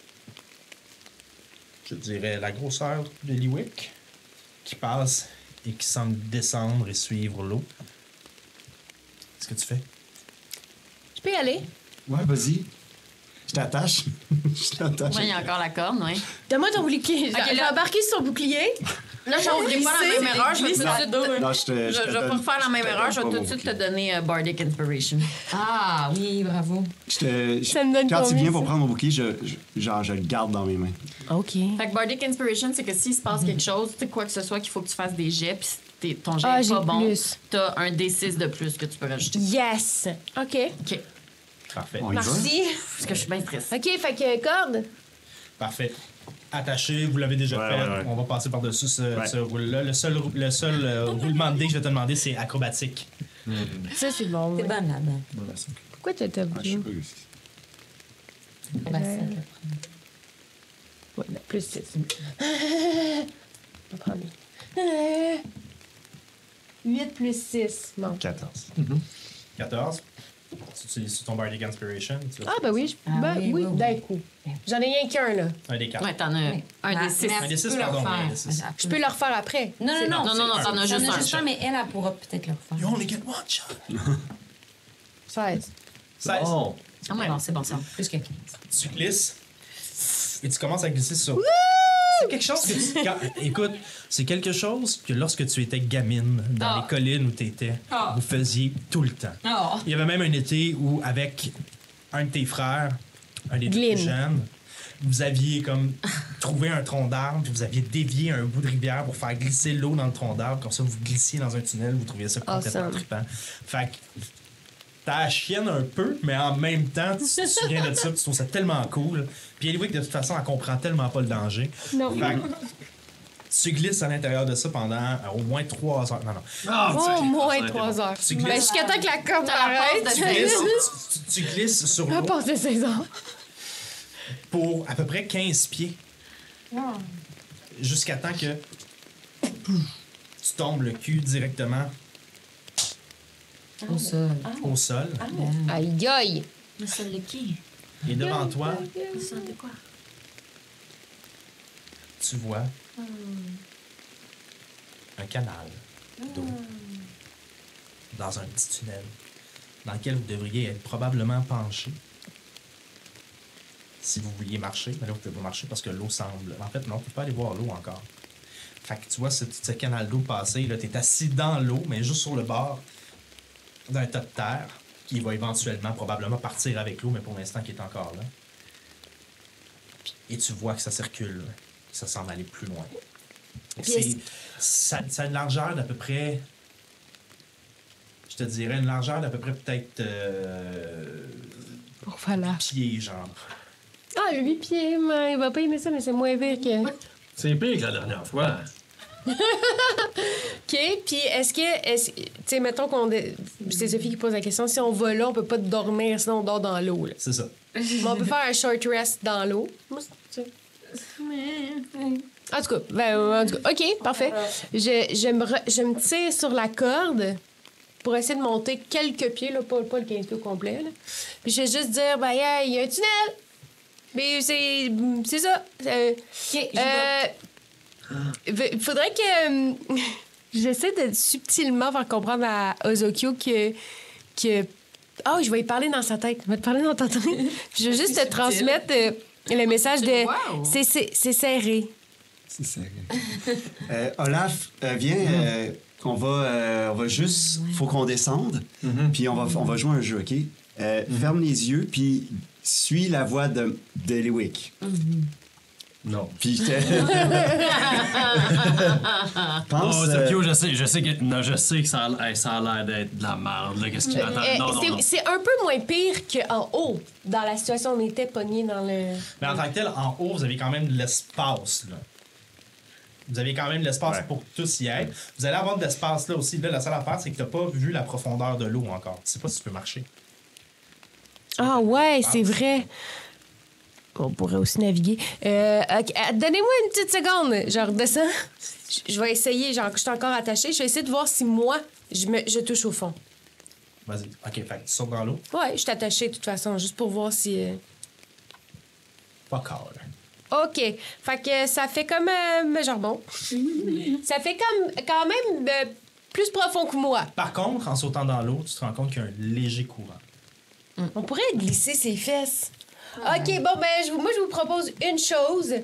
je dirais, la grosseur de Liwick qui passe et qui semble descendre et suivre l'eau. Qu'est-ce que tu fais? Je peux y aller? Ouais, vas-y. Je t'attache. Je t'attache. Ouais, il y a encore la corde, oui. Donne-moi ton bouclier. J'ai là- embarqué sur ton bouclier. Là, je ne ferai pas la même erreur. Je vais tout de suite Non, je vais pas refaire la même erreur. Je vais tout de suite te donner Bardic Inspiration. Ah, oui, bravo. Ça me donne Quand tu combien, viens pour ça? prendre mon bouclier, je le garde dans mes mains. OK. Fait que Bardic Inspiration, c'est que s'il se passe quelque chose, tu sais, quoi que ce soit, qu'il faut que tu fasses des jets, puis si ton jet est j'ai pas bon, plus. t'as un D6 de plus que tu peux rajouter. Yes. OK. OK. Parfait. On y va? Merci. Parce que je suis bien stressée. OK, fait que corde. Parfait. Attaché, vous l'avez déjà Ouais, fait. ouais. On va passer par-dessus ce roulement-là. Le seul roulement de dés que je vais te demander, c'est acrobatique. Ça, c'est bon. T'es ouais. bonne là-dedans. Pourquoi t'as top Ah, je sais pas. Ouais, non, plus 6. On va prendre 8 plus 6. Bon. 14. 14. Tu utilises ton Bardic Inspiration. Tu vas Ah, ben oui. Oui, d'un coup. J'en ai rien qu'un, là. un des 4. Ouais, t'en as un D6. Un des 6, pardon. Un des 6. Je peux le refaire après. Non, non, non. Non, t'en as juste un. mais elle pourra peut-être le refaire. You only get one shot. 16. 16. Oh. Ah, ouais, bon, c'est bon, ça. Plus que 15. Tu glisses et tu commences à glisser sur. C'est quelque chose que écoute, c'est quelque chose que lorsque tu étais gamine dans les collines où tu étais, vous faisiez tout le temps. Oh. Il y avait même un été où, avec un de tes frères, un des deux Glyn. plus jeunes, vous aviez comme trouvé un tronc d'arbre, puis vous aviez dévié un bout de rivière pour faire glisser l'eau dans le tronc d'arbre. Comme ça, vous glissiez dans un tunnel, vous trouviez ça complètement Awesome. trippant. Fait que t'as la chienne un peu, mais en même temps, tu te souviens de ça, tu trouves ça tellement cool. Puis Eliwick, de toute façon, elle comprend tellement pas le danger. Non. Fait que tu glisses à l'intérieur de ça pendant au moins 3 heures. Non, non. Au moins 3 heures. Tu glisses. Ben, jusqu'à temps que la corde T'as la arrête. pause Tu glisses, tu glisses sur À l'eau passer 16 ans. pour à peu près 15 pieds. Jusqu'à temps que tu tombes le cul directement Au sol. au sol. Aïe, aïe. Le sol de qui? Et devant toi, Le sol de quoi? tu vois un canal d'eau dans un petit tunnel dans lequel vous devriez être probablement penché si vous vouliez marcher. Mais là, vous pouvez pas marcher parce que l'eau semble... En fait, non, tu peux pas aller voir l'eau encore. Fait que tu vois ce canal d'eau passer, là, t'es assis dans l'eau, mais juste sur le bord d'un tas de terre qui va éventuellement, probablement partir avec l'eau, mais pour l'instant, qui est encore là. Et tu vois que ça circule, là. Ça semble aller plus loin. Ça a une largeur d'à peu près... Je te dirais une largeur d'à peu près peut-être Pour faire la... pied, genre. Ah, 8 pieds, mais il va pas aimer ça, mais c'est moins pire que... C'est pire que la dernière fois. OK, puis est-ce que... Tu sais, mettons qu'on... C'est Sophie qui pose la question. Si on va là, on peut pas dormir, sinon on dort dans l'eau, là. C'est ça. Mais on peut faire un short rest dans l'eau. Moi, c'est... En tout cas, OK, parfait. Je me tire sur la corde pour essayer de monter quelques pieds, là, pas le 15 pieds au complet. Là. Puis je vais juste dire, ben, il y a un tunnel. Mais c'est ça. Il faudrait que j'essaie de subtilement faire comprendre à Ozokyo que oh, je vais y parler dans sa tête. Je vais te parler dans ta tête. Je veux juste te transmettre le message de Wow. c'est serré. C'est sérieux. Olaf, viens. On va juste... Faut qu'on descende, puis on va jouer un jeu, OK? Ferme les yeux, puis suis la voix de Eliwick. Non. Puis je te... Pense... Oh, Tokyo, je sais que ça a l'air d'être de la merde. Là. Qu'est-ce qu'il attend? Non. C'est un peu moins pire qu'en haut, dans la situation où on était pogné dans le... Mais en tant que tel, en haut, vous avez quand même de l'espace, là. Vous avez quand même l'espace Ouais. pour tous y être. Vous allez avoir de l'espace là aussi. Là, la seule affaire, c'est que t'as pas vu la profondeur de l'eau encore. Tu sais pas si tu peux marcher. Ah ouais, c'est vrai. On pourrait aussi naviguer. Ok, donnez-moi une petite seconde. Je redescends. Je vais essayer, genre, que je suis encore attachée. Je vais essayer de voir si moi, je touche au fond. Vas-y. OK, fait que tu sautes dans l'eau. Ouais, je suis attachée de toute façon, juste pour voir si... Fuck all. OK. Fait que ça fait comme... genre bon. Ça fait comme quand même plus profond que moi. Par contre, en sautant dans l'eau, tu te rends compte qu'il y a un léger courant. On pourrait glisser ses fesses. OK, bon, ben, moi, je vous propose une chose.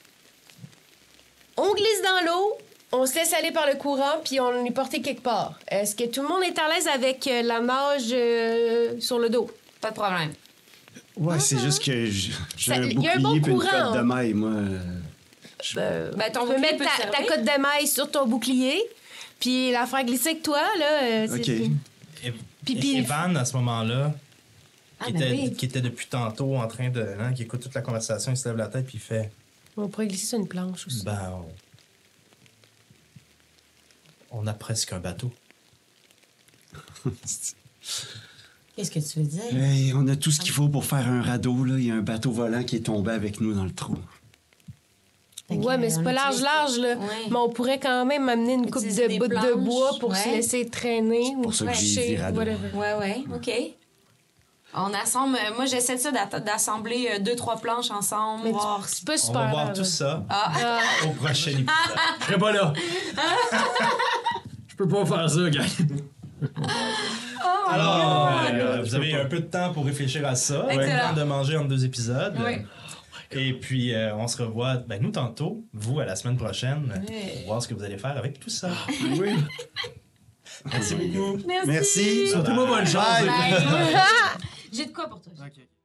On glisse dans l'eau, on se laisse aller par le courant, puis on est porté quelque part. Est-ce que tout le monde est à l'aise avec la nage sur le dos? Pas de problème. Ouais, c'est juste que j'ai Ça- un il y a un bouclier bon puis une courant. cotte de maille, moi. Ben, ton Tu peux bouclier mettre peut te ta servir. cotte de maille sur ton bouclier, puis la faire glisser avec toi, là. OK. Puis- Evan, à ce moment-là, Ah, ben oui. qui était depuis tantôt en train de... Hein, qui écoute toute la conversation, il se lève la tête puis il fait... On pourrait glisser sur une planche aussi. Ben, on a presque un bateau. Qu'est-ce que tu veux dire? Hey, on a tout ce qu'il faut pour faire un radeau, là. Il y a un bateau volant qui est tombé avec nous dans le trou. Ouais, mais c'est on pas utilise- large, là. Ouais. Mais on pourrait quand même amener une coupe Utiliser de des bouts de planches, bois pour ouais. se laisser traîner. pour ça que j'ai dit radeau. Ouais, OK. On assemble... Moi, j'essaie de ça d'assembler 2-3 planches ensemble, Mais voir... c'est pas On super va voir large. tout ça Ah, au prochain épisode. Je serai pas là. Je peux pas faire ça, gars. Alors, vous avez un peu de temps pour réfléchir à ça. Excellent. Le temps de manger entre 2 épisodes. Oui. Et puis, on se revoit, nous tantôt, vous à la semaine prochaine, pour voir ce que vous allez faire avec tout ça. Oui. Merci beaucoup. Merci. Surtout moi, bonne chance. Bye. J'ai de quoi pour toi? Ok.